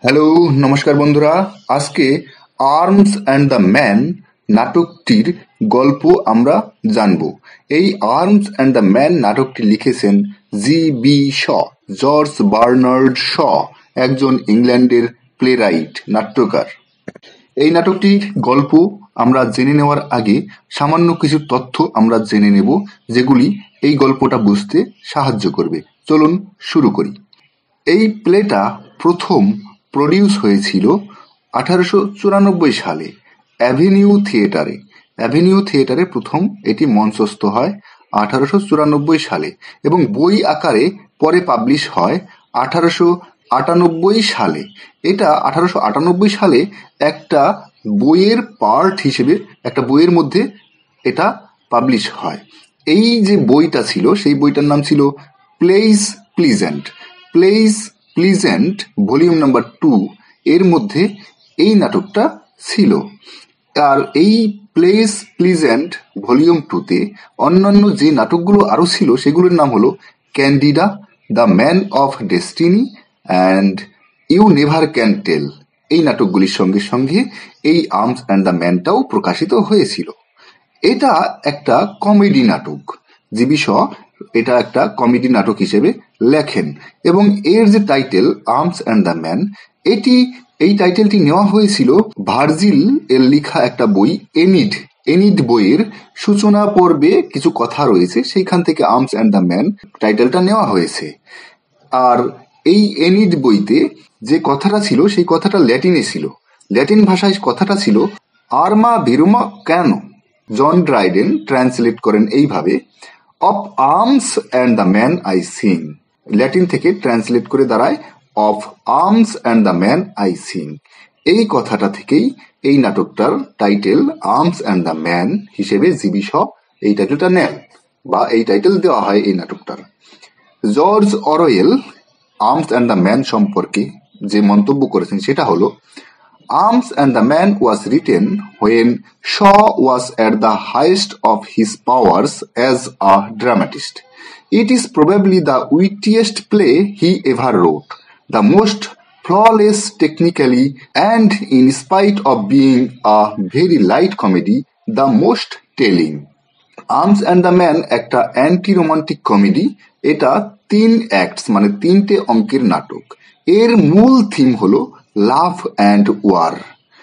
Hello, নমস্কার বন্ধুরা। আজকে আর্মস অ্যান্ড দ্য ম্যান নাটকটির গল্প আমরা জানব। এই আর্মস অ্যান্ড দ্য ম্যান নাটকটি লিখেছেন G B. Shaw, George Bernard Shaw, একজন ইংল্যান্ডের প্লেরাইট, নাট্যকার। এই নাটকটির গল্প আমরা জেনে নেওয়ার আগে সামান্য কিছু তথ্য আমরা জেনে নেব, যেগুলি এই গল্পটা বুঝতে সাহায্য করবে। চলুন শুরু করি। এই প্লেটা প্রথম প্রডিউস হয়েছিল 1894 সালে অ্যাভিনিউ থিয়েটারে। অ্যাভিনিউ থিয়েটারে প্রথম এটি মঞ্চস্থ হয় 1894 সালে এবং বই আকারে পরে পাবলিশ হয় 1898 সালে। এটা 1898 সালে একটা বইয়ের পার্ট হিসেবে, একটা বইয়ের মধ্যে এটা পাবলিশ হয়। এই যে বইটা ছিল, সেই বইটার নাম ছিল plays pleasant. Plays pleasant volume number 2 এর মধ্যে এই নাটকটা ছিল। আর এই প্লেস প্লিজেন্ট ভলিউম 2-তে অন্যান্য যে নাটকগুলো আরো ছিল সেগুলোর নাম হলো Candida, the man of destiny and you never can tell. এই নাটকগুলির সঙ্গে সঙ্গে এই আর্মস অ্যান্ড দ্য ম্যানটাও প্রকাশিত হয়েছিল। এটা একটা কমেডি নাটক। জি.বি. শ এটা একটা কমেডি নাটক হিসেবে লেখেন এবং এর যে title arms and the man, এই টাইটেলটি নেওয়া হয়েছিল ভার্জিল এর লেখা একটা বই এনিড। এনিড বইয়ের সূচনা পর্বে কিছু কথা রয়েছে, সেইখান থেকে আর্মস অ্যান্ড দ্য ম্যান টাইটেলটা নেওয়া হয়েছে। আর এই এনিড বইতে যে কথাটা ছিল সেই কথাটা ল্যাটিনে ছিল। ল্যাটিন ভাষায় কথাটা ছিল আর্মা ভিরুমা কেন। জন ড্রাইডেন ট্রান্সলেট করেন এইভাবে, of arms and the man I sing. Latin থেকে ট্রান্সলেট করে দাঁড়ায় of arms and the man I sing. এই কথাটা থেকেই এই নাটকটার title arms and the man হিসেবে জি.বি. শ এই টাইটেলটা নেন, বা এই টাইটেল দেওয়া হয় এই নাটকটার। George Orwell arms and the man সম্পর্কে যে মন্তব্য করেছেন সেটা হলো, Arms and the Man was written when Shaw was at the highest of his powers as a dramatist. It is probably the wittiest play he ever wrote, the most flawless technically, and in spite of being a very light comedy, the most telling. Arms and the man একটা anti romantic comedy. এটা 3 acts মানে 3টে অঙ্কের নাটক। এর মূল theme হলো love and war.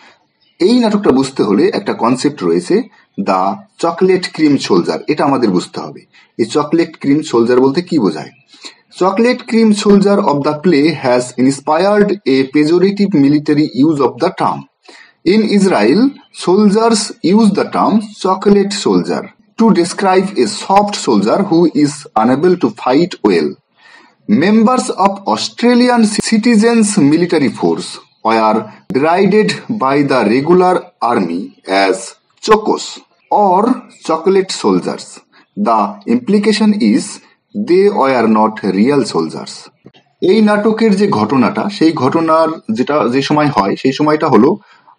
এই নাটকটা বুঝতে হলে একটা কনসেপ্ট রয়েছে, দ্য চকলেট ক্রিম সোলজার। এটা আমাদের বুঝতে হবে। এই চকলেট ক্রিম সোলজার বলতে কি বোঝায়? Chocolate cream soldier of the play has inspired a pejorative military use of the term. In Israel, soldiers use the term chocolate soldier to describe a soft soldier who is unable to fight well. Members of Australian citizens' military force were derided by the regular army as chocos or chocolate soldiers. The implication is they were not real soldiers. এই নাটকের যে ঘটনাটা, সেই ঘটনার যে সময় হয় সেই সময়টা হলো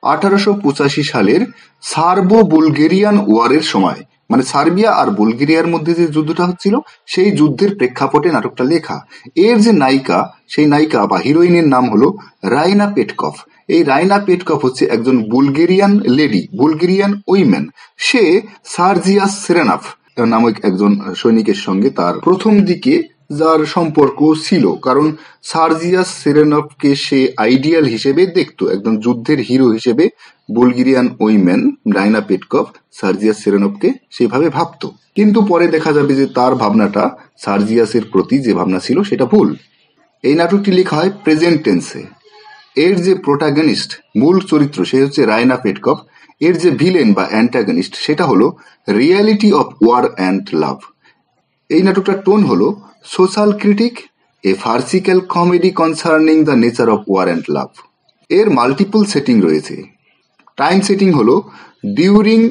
1885 সালের সার্বো বুলগেরিয়ান ওয়ারের সময়। মানে সার্বিয়া আর বুলগেরিয়ার মধ্যে যে যুদ্ধটা হচ্ছিল সেই যুদ্ধের প্রেক্ষাপটে নাটকটা লেখা। এর যে নায়িকা, সেই নায়িকা বা হিরোইনের নাম হলো রাইনা পেটকভ। এই রাইনা পেটকভ হচ্ছে একজন বুলগেরিয়ান লেডি, বুলগেরিয়ান উইমেন। সে সার্জিয়াস সেরেনাফ নামক একজন সৈনিকের সঙ্গে তার প্রথম দিকে যার সম্পর্ক ছিল, কারণ সার্জিয়াস সেরেনভকে সে আইডিয়াল হিসেবে দেখতো, একজন যুদ্ধের হিরো হিসেবে Bulgarian women Raina Petkoff Sergius সেরেনভকে সেভাবে ভাবতো। কিন্তু পরে দেখা যাবে যে তার ভাবনাটা সার্জিয়াসের প্রতি যে ভাবনা ছিল সেটা ভুল। এই নাটকটি লেখা হয় প্রেজেন্ট টেন্সে। এর যে প্রোটাগনিস্ট, মূল চরিত্র, সে হচ্ছে রাইনা পেটকভ। এর যে ভিলেন বা অ্যান্টাগনিস্ট সেটা হলো reality of war and love. এই নাটকটার টোন হলো social critic, a farcical comedy concerning the nature of war and love. এর মাল্টিপল সেটিং রয়েছে। টাইম সেটিং হলো during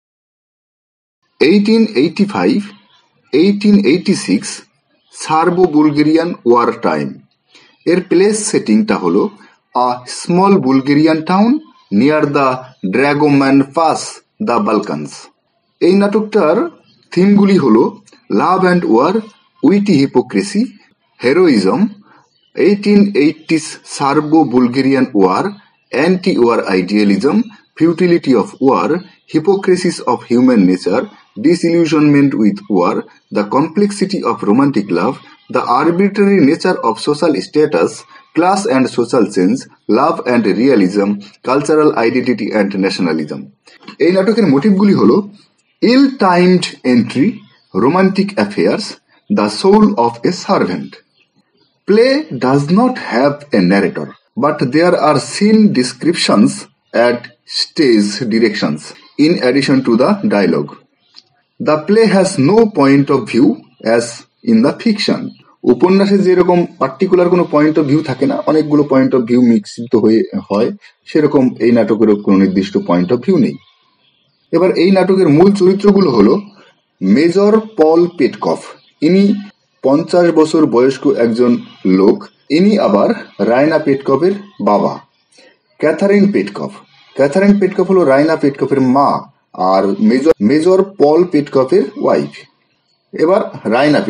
1885-1886 Serbo Bulgarian war time. এর প্লেস সেটিংটা হলো a small Bulgarian town near the Dragoman pass, the Balkans. এই নাটকটার থিমগুলি হলো love and war, witty hypocrisy, heroism, 1880s Serbo-Bulgarian War, anti-war idealism, futility of war, hypocrisies of human nature, disillusionment with war, the complexity of romantic love, the arbitrary nature of social status, class and social sense, love and realism, cultural identity and nationalism. এই নাটকের মোটিভগুলি হলো ill-timed entry, romantic affairs, the soul of a servant. Play does not have a narrator, but there are scene descriptions and stage directions in addition to the dialogue. The play has no point of view as in the fiction. উপন্যাসে যেরকম particular কোনো point of view থাকে না, অনেকগুলো point of view মিশ্রিত হয়ে হয়, সেরকম এই নাটকেরও কোনো নির্দিষ্ট পয়েন্ট অফ ভিউ নেই। এবার এই নাটকের মূল চরিত্রগুলো হলো মেজর পল পেটকফ, ইনি 50 বছর বয়স্ক একজন লোক, ইনি আবার রায়না পেটকফের বাবা। ক্যাথারিন পেটকফ হলো রায়না পেটকফের মা আর মেজর পল পেটকফের ওয়াইফ। এবার রায়না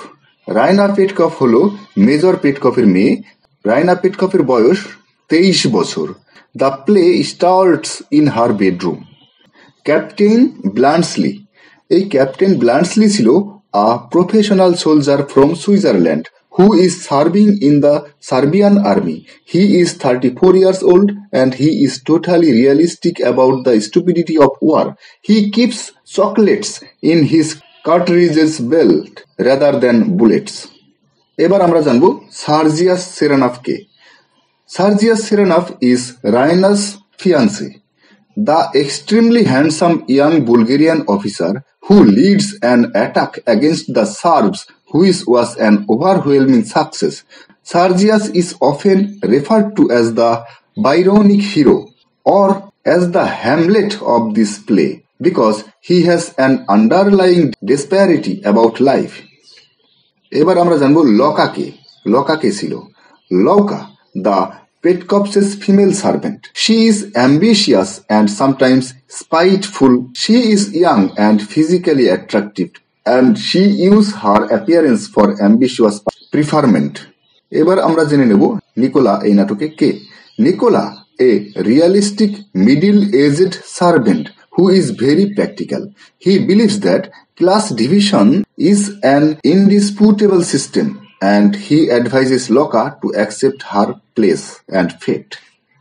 পেটকফ হলো মেজর পেটকফের মেয়ে। রায়না পেটকফের বয়স 23 বছর। The play starts in her bedroom. Captain Bluntschli, এই ক্যাপ্টেন ব্লান্টসলি ছিল a professional soldier from Switzerland who is serving in the Serbian army. He is 34 years old and he is totally realistic about the stupidity of war. He keeps chocolates in his cartridges belt rather than bullets. এবার আমরা জানবো সার্জিয়াস সেরানাফ কে। সার্জিয়াস সেরানাফ is Raina's fiancé, the extremely handsome young Bulgarian officer who leads an attack against the Serbs which was an overwhelming success. Sergius is often referred to as the Byronic hero or as the Hamlet of this play because he has an underlying despairity about life. এবার আমরা জানবো লকা কে ছিল। লৌকা, the Petkov's female servant. She is ambitious and sometimes spiteful. She is young and physically attractive and she uses her appearance for ambitious preferment. এবার আমরা জেনে নেব Nicola এই নাটকে কে। Nicola, a realistic middle-aged servant who is very practical. He believes that class division is an indisputable system and he advises Loka to accept her place and fate.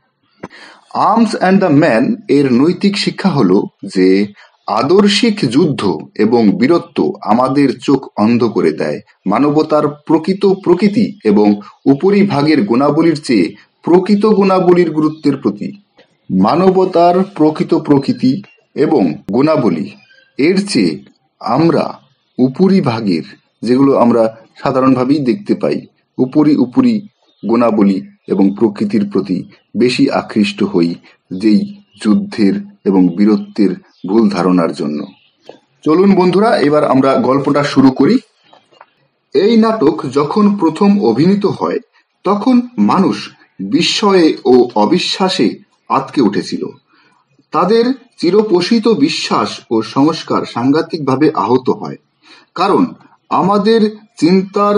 Arms and the man এর নৈতিক শিক্ষা হলো যে আদর্শিক যুদ্ধ এবং বীরত্ব আমাদের চোখ অন্ধ করে দেয় মানবতার প্রকৃত প্রকৃতি এবং উপরিভাগের গুণাবলীর চেয়ে প্রকৃত গুণাবলীর গুরুত্বের প্রতি। মানবতার প্রকৃত প্রকৃতি এবং গুণাবলী এর চেয়ে আমরা উপরিভাগের, যেগুলো আমরা সাধারণভাবেই দেখতে পাই, উপরি গুণাবলী এবং প্রকৃতির প্রতি বেশি আকৃষ্ট হই যেই যুদ্ধের এবং বীরত্বের ভুল ধারণার জন্য। চলুন বন্ধুরা, এবার আমরা গল্পটা শুরু করি। এই নাটক যখন প্রথম অভিনীত হয় তখন মানুষ বিস্ময়ে ও অবিশ্বাসে আঁতকে উঠেছিল। তাদের চিরপোষিত বিশ্বাস ও সংস্কার সাংঘাতিকভাবে আহত হয়, কারণ আমাদের চিন্তার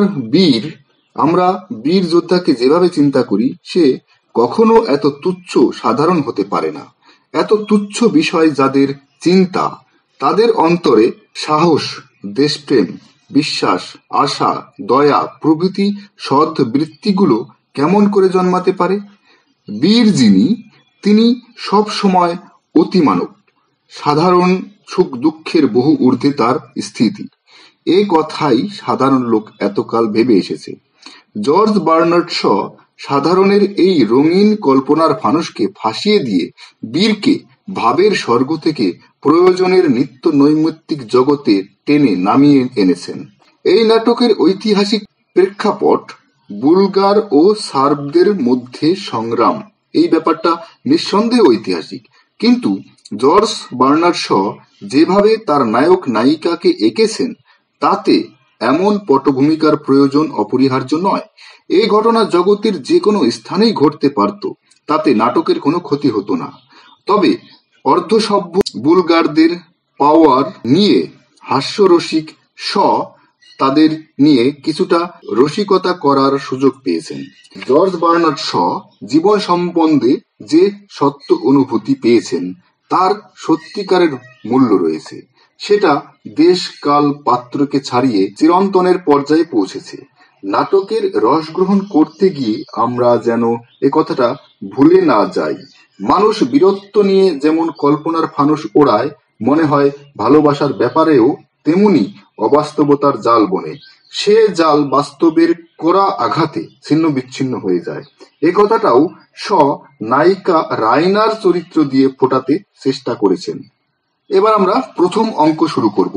আমরা বীর যোদ্ধাকে যেভাবে চিন্তা করি সে কখনো এত তুচ্ছ সাধারণ হতে পারে না। এত তুচ্ছ বিষয় যাদের চিন্তা, তাদের অন্তরে সাহস, দেশপ্রেম, বিশ্বাস, আশা, দয়া প্রভৃতি সৎ বৃত্তিগুলো কেমন করে জন্মাতে পারে? বীর যিনি, তিনি সব সময় অতিমানব, সাধারণ সুখ দুঃখের বহু ঊর্ধ্বে তার স্থিতি। এ কথাই সাধারণ লোক এতকাল ভেবে এসেছে। জর্জ বার্নার্ড শ সাধারণের এই রঙিন কল্পনার ফানুসকে ফাঁসিয়ে দিয়ে বীরকে ভাবের স্বর্গ থেকে প্রয়োজনের নিত্য নৈমিত্তিক জগতে টেনে নামিয়ে এনেছেন। এই নাটকের ঐতিহাসিক প্রেক্ষাপট বুলগার ও সার্বদের মধ্যে সংগ্রাম, এই ব্যাপারটা নিঃসন্দেহে ঐতিহাসিক, কিন্তু জর্জ বার্নার্ড শ যেভাবে তার নায়ক নায়িকাকে এঁকেছেন তাতে এমন পটভূমিকার প্রয়োজন অপরিহার্য নয়। এই ঘটনা জগতের যে কোনো স্থানেই ঘটতে পারত, তাতে নাটকের কোনো ক্ষতি হতো না। তবে অর্ধসভ্য বুলগারদের পাওয়ার নিয়ে হাস্যরসিক শ তাদের নিয়ে কিছুটা রসিকতা করার সুযোগ পেয়েছেন। জর্জ বার্নার্ড শ জীবন সম্বন্ধে যে সত্য অনুভূতি পেয়েছেন তার সত্যিকারের মূল্য রয়েছে। সেটা দেশ কাল পাত্রকে ছাড়িয়ে চিরন্তনের পর্যায়ে পৌঁছেছে। নাটকের রস গ্রহণ করতে গিয়ে আমরা যেন এ কথাটা ভুলে না যাই। মানুষ বীরত্ব নিয়ে যেমন কল্পনার ফানুস ওড়ায়, মনে হয় ভালোবাসার ব্যাপারেও তেমনি অবাস্তবতার জাল বনে। সে জাল বাস্তবের কড়া আঘাতে ছিন্ন বিচ্ছিন্ন হয়ে যায়। এ কথাটাও শ নায়িকা রাইনার চরিত্র দিয়ে ফোটাতে চেষ্টা করেছেন। এবার আমরা প্রথম অঙ্ক শুরু করব।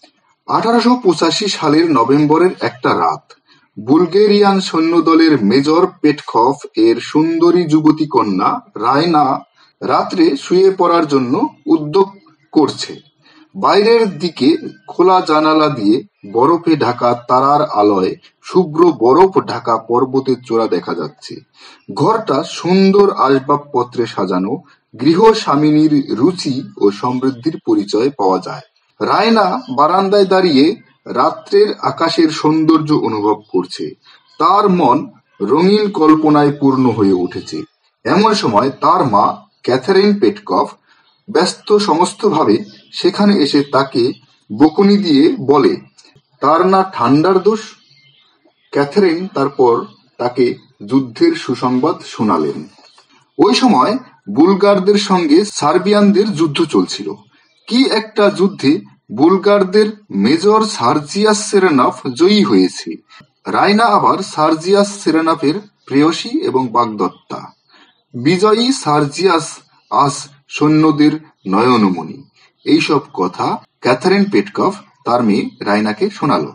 1885 সালের নভেম্বরের একটা রাত। বুলগেরিয়ান সৈন্যদলের মেজর পেটকভ এর সুন্দরী যুবতী কন্যা রায়না রাত্রে শুয়ে পড়ার জন্য উদ্যোগ করছে। বাইরের দিকে খোলা জানালা দিয়ে বরফে ঢাকা তারার আলোয় শুভ্র বরফ ঢাকা পর্বতের চূড়া দেখা যাচ্ছে। ঘরটা সুন্দর আসবাবপত্রে সাজানো, গৃহস্বামিনীর রুচি ও সমৃদ্ধির পরিচয় পাওয়া যায়। রায়না বারান্দায় দাঁড়িয়ে রাত্রের আকাশের সৌন্দর্য অনুভব করছে। তার মন রঙিন কল্পনায় পূর্ণ হয়ে উঠেছে। এমন সময় তার মা ক্যাথারিন পেটকভ ব্যস্ত সমস্তভাবে সেখানে এসে তাকে বকুনি দিয়ে বলে, তার না ঠান্ডার দোষ। ক্যাথারিন তারপর তাকে যুদ্ধের সুসংবাদ শোনালেন। ওই সময় বুলগারদের সঙ্গে সার্বিয়ানদের যুদ্ধ চলছিল। কি একটা যুদ্ধে বুলগারদের মেজর সার্জিয়াস সেরেনাফ জয়ী হয়েছে। রায়না আবার সার্জিয়াস সেরেনাফের প্রেয়সী এবং বাগদত্তা। বিজয়ী সার্জিয়াস আজ সৈন্যদের নয়নমণি। এইসব কথা ক্যাথারিন পেটকভ তার মেয়ে রায়নাকে শোনালো।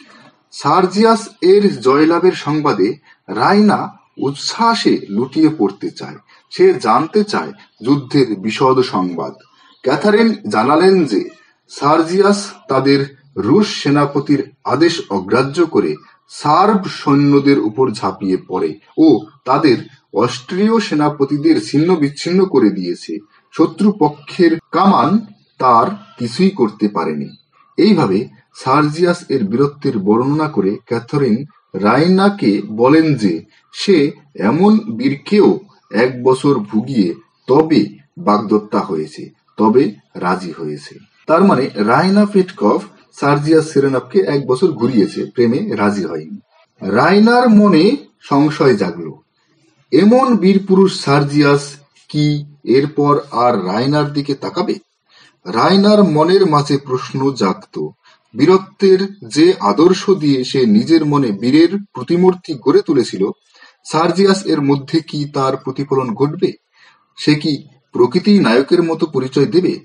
সার্জিয়াস এর জয়লাভের সংবাদে রায়না উচ্ছ্বাসে লুটিয়ে পড়তে চায়। সে জানতে চায় যুদ্ধের বিশদ সংবাদ। ক্যাথারিন জানালেন যে সার্জিয়াস তাদের রুশ সেনাপতির আদেশ অগ্রাহ্য করে সার্ব সৈন্যদের উপর ঝাঁপিয়ে পড়ে ও তাদের অস্ট্রীয় সেনাপতিদের ছিন্ন বিচ্ছিন্ন করে দিয়েছে। শত্রুপক্ষের কামান তার কিছুই করতে পারেনি। এইভাবে সার্জিয়াস এর বীরত্বের বর্ণনা করে ক্যাথারিন রায়নাকে বলেন যে সে এমন বীরকেও 1 বছর ভুগিয়ে তবে বাগদত্তা হয়েছে, তবে রাজি হয়েছে। তার মানে রায়না পেটকভ সার্জিয়াস সেরেনাফকে 1 বছর ঘুরিয়েছে, প্রেমে রাজি হয়নি। রায়নার মনে সংশয় জাগলো। এমন বীরপুরুষ সার্জিয়াস কি এরপর আর রায়নার দিকে তাকাবে? রায়নার মনের মাঝে প্রশ্ন জাগত। বীরত্বের যে আদর্শ দিয়ে সে নিজের মনে বীরের প্রতিমূর্তি গড়ে তুলেছিল, সার্জিয়াস এর মধ্যে কি তার প্রতিফলন ঘটবে? সে কি প্রকৃতি নায়কের মতো পরিচয় দেবে?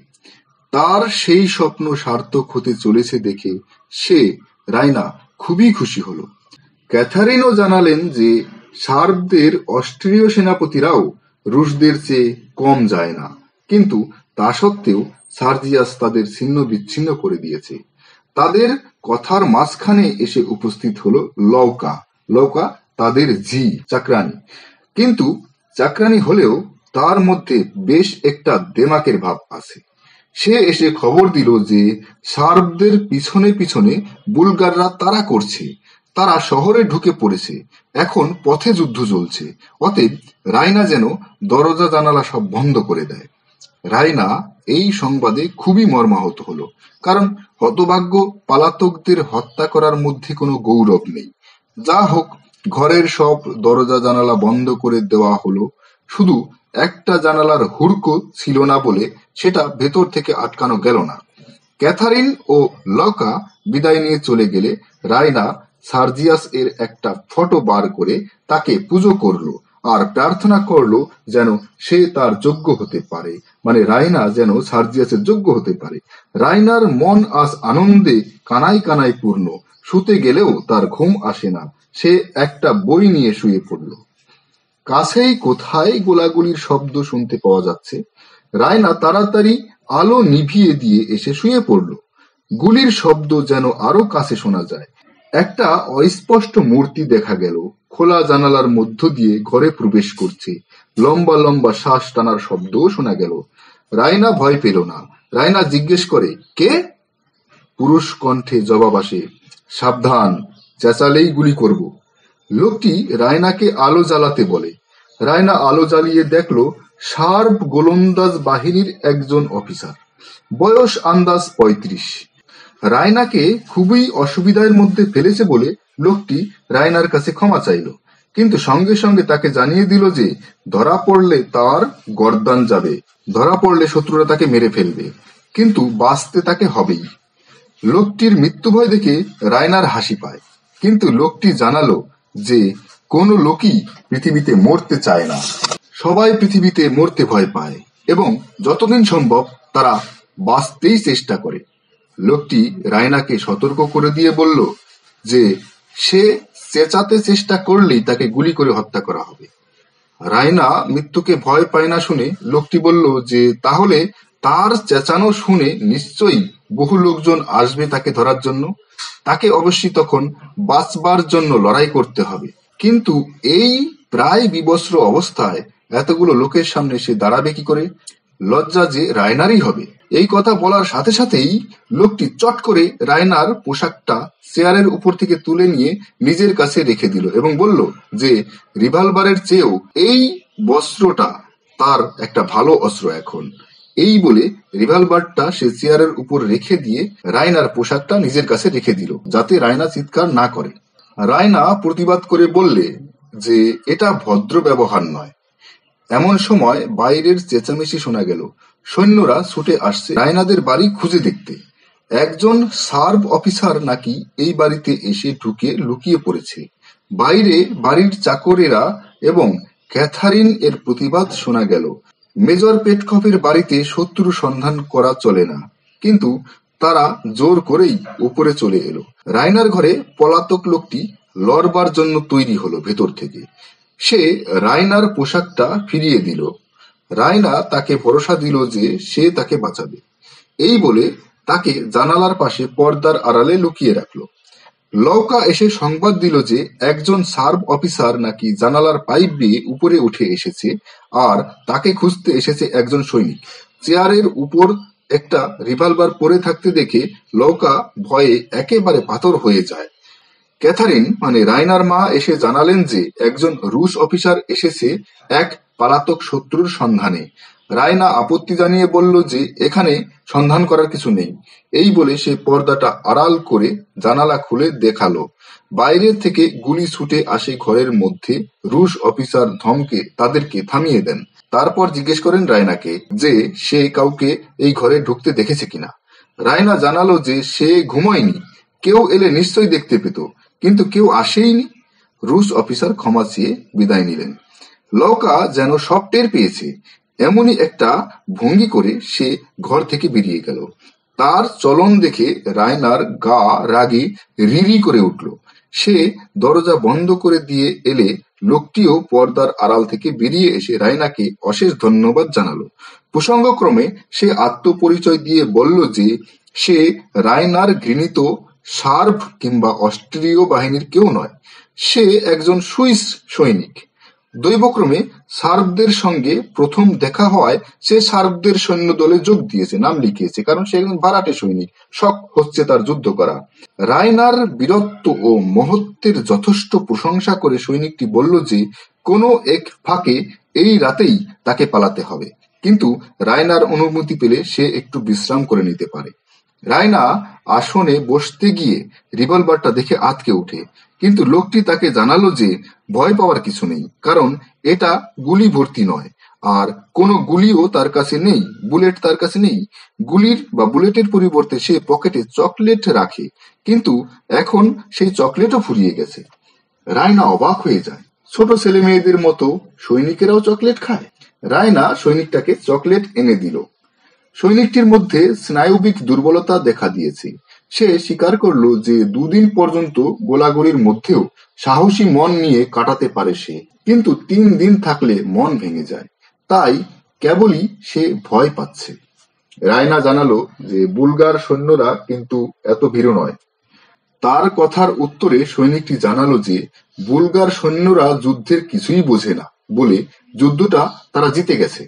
তার সেই স্বপ্ন সার্থক হতে চলেছে দেখে সে রায়না খুবই খুশি হলো। ক্যাথারিনও জানালেন যে সার্বদের অস্ট্রীয় সেনাপতিরাও রুশদের চেয়ে কম যায় না, কিন্তু তা সত্ত্বেও সার্জিয়াস তাদের ছিন্ন বিচ্ছিন্ন করে দিয়েছে। তাদের কথার মাঝখানে এসে উপস্থিত হলো লৌকা। লৌকা তাদের জি চাকরানি, কিন্তু চাকরানি হলেও তার মধ্যে বেশ একটা দেমাকের ভাব আছে। সে এসে খবর দিল যে সার্বদের পিছনে পিছনে বুলগাররা তাড়া করছে, তারা শহরে ঢুকে পড়েছে, এখন পথে যুদ্ধ চলছে। অতএব রায়না যেন দরজা জানালা সব বন্ধ করে দেয়। রায়না এই সংবাদে খুবই মর্মাহত হলো, কারণ হতভাগ্য পালাতকদের হত্যা করার মধ্যে কোনো গৌরব নেই। যা হোক, ঘরের সব দরজা জানালা বন্ধ করে দেওয়া হলো, শুধু একটা জানালার হুড়কো ছিল না বলে সেটা ভেতর থেকে আটকানো গেল না। ক্যাথারিন ও লৌকা বিদায় নিয়ে চলে গেলে রায়না সার্জিয়াস এর একটা ফটো বার করে তাকে পুজো করলো আর প্রার্থনা করলো যেন সে তার যোগ্য হতে পারে, মানে রায়না যেন সার্জিয়াসের যোগ্য হতে পারে। রায়নার মন আজ আনন্দে কানায় কানায় পূর্ণ। শুতে গেলেও তার ঘুম আসে না। সে একটা বই নিয়ে শুয়ে পড়ল। কাছেই কোথায় গোলাগুলির শব্দ শুনতে পাওয়া যাচ্ছে। রায়না তাড়াতাড়ি আলো নিভিয়ে দিয়ে এসে শুয়ে পড়ল। গুলির শব্দ যেন আরো কাছে শোনা যায়। একটা অস্পষ্ট মূর্তি দেখা গেল, খোলা জানালার মধ্য দিয়ে ঘরে প্রবেশ করছে। লম্বা লম্বা শ্বাস টানার শব্দও শোনা গেল। রায়না ভয় পেল না। রায়না জিজ্ঞেস করে, কে? পুরুষ কণ্ঠে জবাব আসে, সাবধান, চেঁচালেই গুলি করব। লোকটি রায়নাকে আলো জ্বালাতে বলে। রায়না আলো জ্বালিয়ে দেখল শার্প গোলন্দাজ বাহিনীর একজন অফিসার, বয়স আন্দাজ ৩৫। রায়নাকে খুবই অসুবিধার মধ্যে ফেলেছে বলে লোকটি রায়নার কাছে ক্ষমা চাইল, কিন্তু সঙ্গে সঙ্গে তাকে জানিয়ে দিল যে ধরা পড়লে তার গর্দান যাবে, ধরা পড়লে শত্রুরা তাকে মেরে ফেলবে, কিন্তু বাঁচতে তাকে হবেই। লোকটির মৃত্যু ভয় দেখে রায়নার হাসি পায়, কিন্তু লোকটি জানালো যে কোনো লোকই পৃথিবীতে মরতে চায় না, সবাই পৃথিবীতে মরতে ভয় পায় এবং যতদিন সম্ভব তারা বাঁচতেই চেষ্টা করে। লোকটি রায়নাকে সতর্ক করে দিয়ে বলল যে সে চেঁচাতে চেষ্টা করলেই তাকে গুলি করে হত্যা করা হবে। রায়না মৃত্যুকে ভয় পায় না শুনে লোকটি বলল যে তাহলে তার চেঁচানো শুনে নিশ্চয়ই বহু লোকজন আসবে তাকে ধরার জন্য, তাকে অবশ্যই তখন বাঁচবার জন্য লড়াই করতে হবে, কিন্তু এই প্রায় বিবস্ত্র অবস্থায় এতগুলো লোকের সামনে সে দাঁড়াবে কি করে? লজ্জা যে রায়নারই হবে। এই কথা বলার সাথে সাথেই লোকটি চট করে রায়নার পোশাকটা চেয়ারের উপর থেকে তুলে নিয়ে নিজের কাছে রেখে দিল এবং বলল যে রিভলভারের চেয়েও এই বস্ত্রটা তার একটা ভালো অস্ত্র এখন। এই বলে রিভলভারটা সে চেয়ারের উপর রেখে দিয়ে রায়নার পোশাকটা নিজের কাছে রেখে দিল, যাতে রায়না চিৎকার না করে। রায়না প্রতিবাদ করে বললে যে এটা ভদ্র ব্যবহার নয়। এমন সময় বাইরের চেঁচামেচি শোনা গেল। সৈন্যরা ছুটে আসছে রায়নাদের বাড়ি খুঁজে দেখতে। একজন সার্ব অফিসার নাকি এই বাড়িতে এসে ঢুকে লুকিয়ে পড়েছে। বাইরে বাড়ির চাকরেরা এবং ক্যাথারিন এর প্রতিবাদ শোনা গেল। মেজর পেটকফের বাড়িতে শত্রু সন্ধান করা চলে না, কিন্তু তারা জোর করেই উপরে চলে এলো। রায়নার ঘরে পলাতক লোকটি লড়বার জন্য তৈরি হলো ভেতর থেকে। সে রায়নার পোশাকটা ফিরিয়ে দিল। রায়না তাকে ভরসা দিল যে সে তাকে বাঁচাবে। এই বলে তাকে জানালার পাশে পর্দার আড়ালে লুকিয়ে রাখলো। লৌকা এসে সংবাদ দিল যে একজন সার্ব অফিসার নাকি জানালার পাইপ দিয়ে উপরে উঠে এসেছে, আর তাকে খুঁজতে এসেছে একজন সৈনিক। চেয়ারের উপর একটা রিভলভার পড়ে থাকতে দেখে লৌকা ভয়ে একেবারে পাথর হয়ে যায়। ক্যাথারিন মানে রায়নার মা এসে জানালেন যে একজন রুশ অফিসার এসেছে এক পলাতক শত্রুর সন্ধানে। রায়না আপত্তি জানিয়ে বলল যে এখানে সন্ধান করার কিছু নেই। এই বলে সে পর্দাটা আড়াল করে জানালা খুলে দেখালো। বাইরে থেকে গুলি ছুটে আসে ঘরের মধ্যে। রুশ অফিসার ধমকে তাদেরকে থামিয়ে দেন। তারপর জিজ্ঞেস করেন রায়নাকে যে সে কাউকে এই ঘরে ঢুকতে দেখেছে কিনা। রায়না জানালো যে সে ঘুমোয়নি, কেউ এলে নিশ্চয়ই দেখতে পেত, কিন্তু কেউ আসেইনি। রুশ অফিসার ক্ষমা চেয়ে বিদায় নিলেন। লৌকা যেন সব টের পেয়েছে, এমনই একটা ভঙ্গি করে সে ঘর থেকে বেরিয়ে গেল। তার চলন দেখে রায়নার গা রাগে রিরি করে উঠল। সে দরজা বন্ধ করে দিয়ে এলে লোকটিও পর্দার আড়াল থেকে বেরিয়ে এসে রায়নাকে অশেষ ধন্যবাদ জানালো। প্রসঙ্গক্রমে সে আত্মপরিচয় দিয়ে বলল যে সে রায়নার ঘৃণিত সার্ব কিংবা অস্ট্রীয় বাহিনীর কেউ নয়, সে একজন সুইস সৈনিক। দৈবক্রমে সার্বদের সঙ্গে প্রথম দেখা হওয়ায় সে সার্বদের সৈন্য দলে যোগ দিয়েছে, নাম লিখিয়েছে, কারণ সে একজন ভাড়াটে সৈনিক, শখ হচ্ছে তার যুদ্ধ করা। রায়নার বীরত্ব ও মহত্বের যথেষ্ট প্রশংসা করে সৈনিকটি বলল যে কোনো এক ফাঁকে এই রাতেই তাকে পালাতে হবে, কিন্তু রায়নার অনুমতি পেলে সে একটু বিশ্রাম করে নিতে পারে। রায়না আসনে বসতে গিয়ে রিভলভারটা দেখে আঁতকে ওঠে, কিন্তু লোকটি তাকে জানালো যে ভয় পাওয়ার কিছু নেই, কারণ এটা গুলি ভর্তি নয়, আর কোনো গুলিও তার কাছে নেই, বুলেট তার কাছে নেই। গুলির বা বুলেটের পরিবর্তে সে পকেটে চকলেট রাখে, কিন্তু এখন সেই চকলেটও ফুরিয়ে গেছে। রায়না অবাক হয়ে যায়, ছোট ছেলে মেয়েদের মতো সৈনিকেরাও চকলেট খায়। রায়না সৈনিকটাকে চকলেট এনে দিল। সৈনিকটির মধ্যে স্নায়বিক দুর্বলতা দেখা দিয়েছে। সে স্বীকার করল যে 2 দিন পর্যন্ত গোলাগুলির মধ্যেও সাহসী মন নিয়ে কাটাতে পারে সে, কিন্তু 3 দিন থাকলে মন ভেঙে যায়, তাই কেবলই সে ভয় পাচ্ছে। রায়না জানালো যে বুলগার সৈন্যরা কিন্তু এত ভীরু নয়। তার কথার উত্তরে সৈনিকটি জানালো যে বুলগার সৈন্যরা যুদ্ধের কিছুই বোঝে না বলে যুদ্ধটা তারা জিতে গেছে।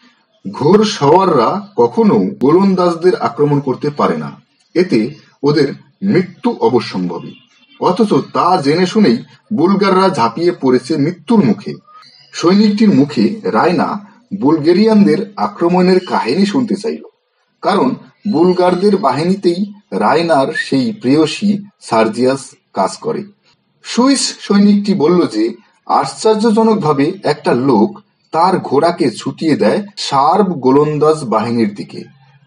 ঘোর সওয়াররা কখনো গোলন্দাজদের আক্রমণ করতে পারে না, এতে ওদের মৃত্যু অবশ্যম্ভাবী, অথচ তা জেনে শুনেই বুলগাররা ঝাঁপিয়ে পড়েছে মৃত্যুর মুখে। সৈনিকটির মুখে রায়না বুলগেরিয়ানদের আক্রমণের কাহিনী শুনতে চাইল, কারণ বুলগারদের বাহিনীতেই রায়নার সেই প্রেয়সী সার্জিয়াস কাজ করে। সুইস সৈনিকটি বলল যে আশ্চর্যজনকভাবে একটা লোক তার ঘোড়াকে ছুটিয়ে দেয় সার্ব গোলন্দাজ বাহিনীর দিকে,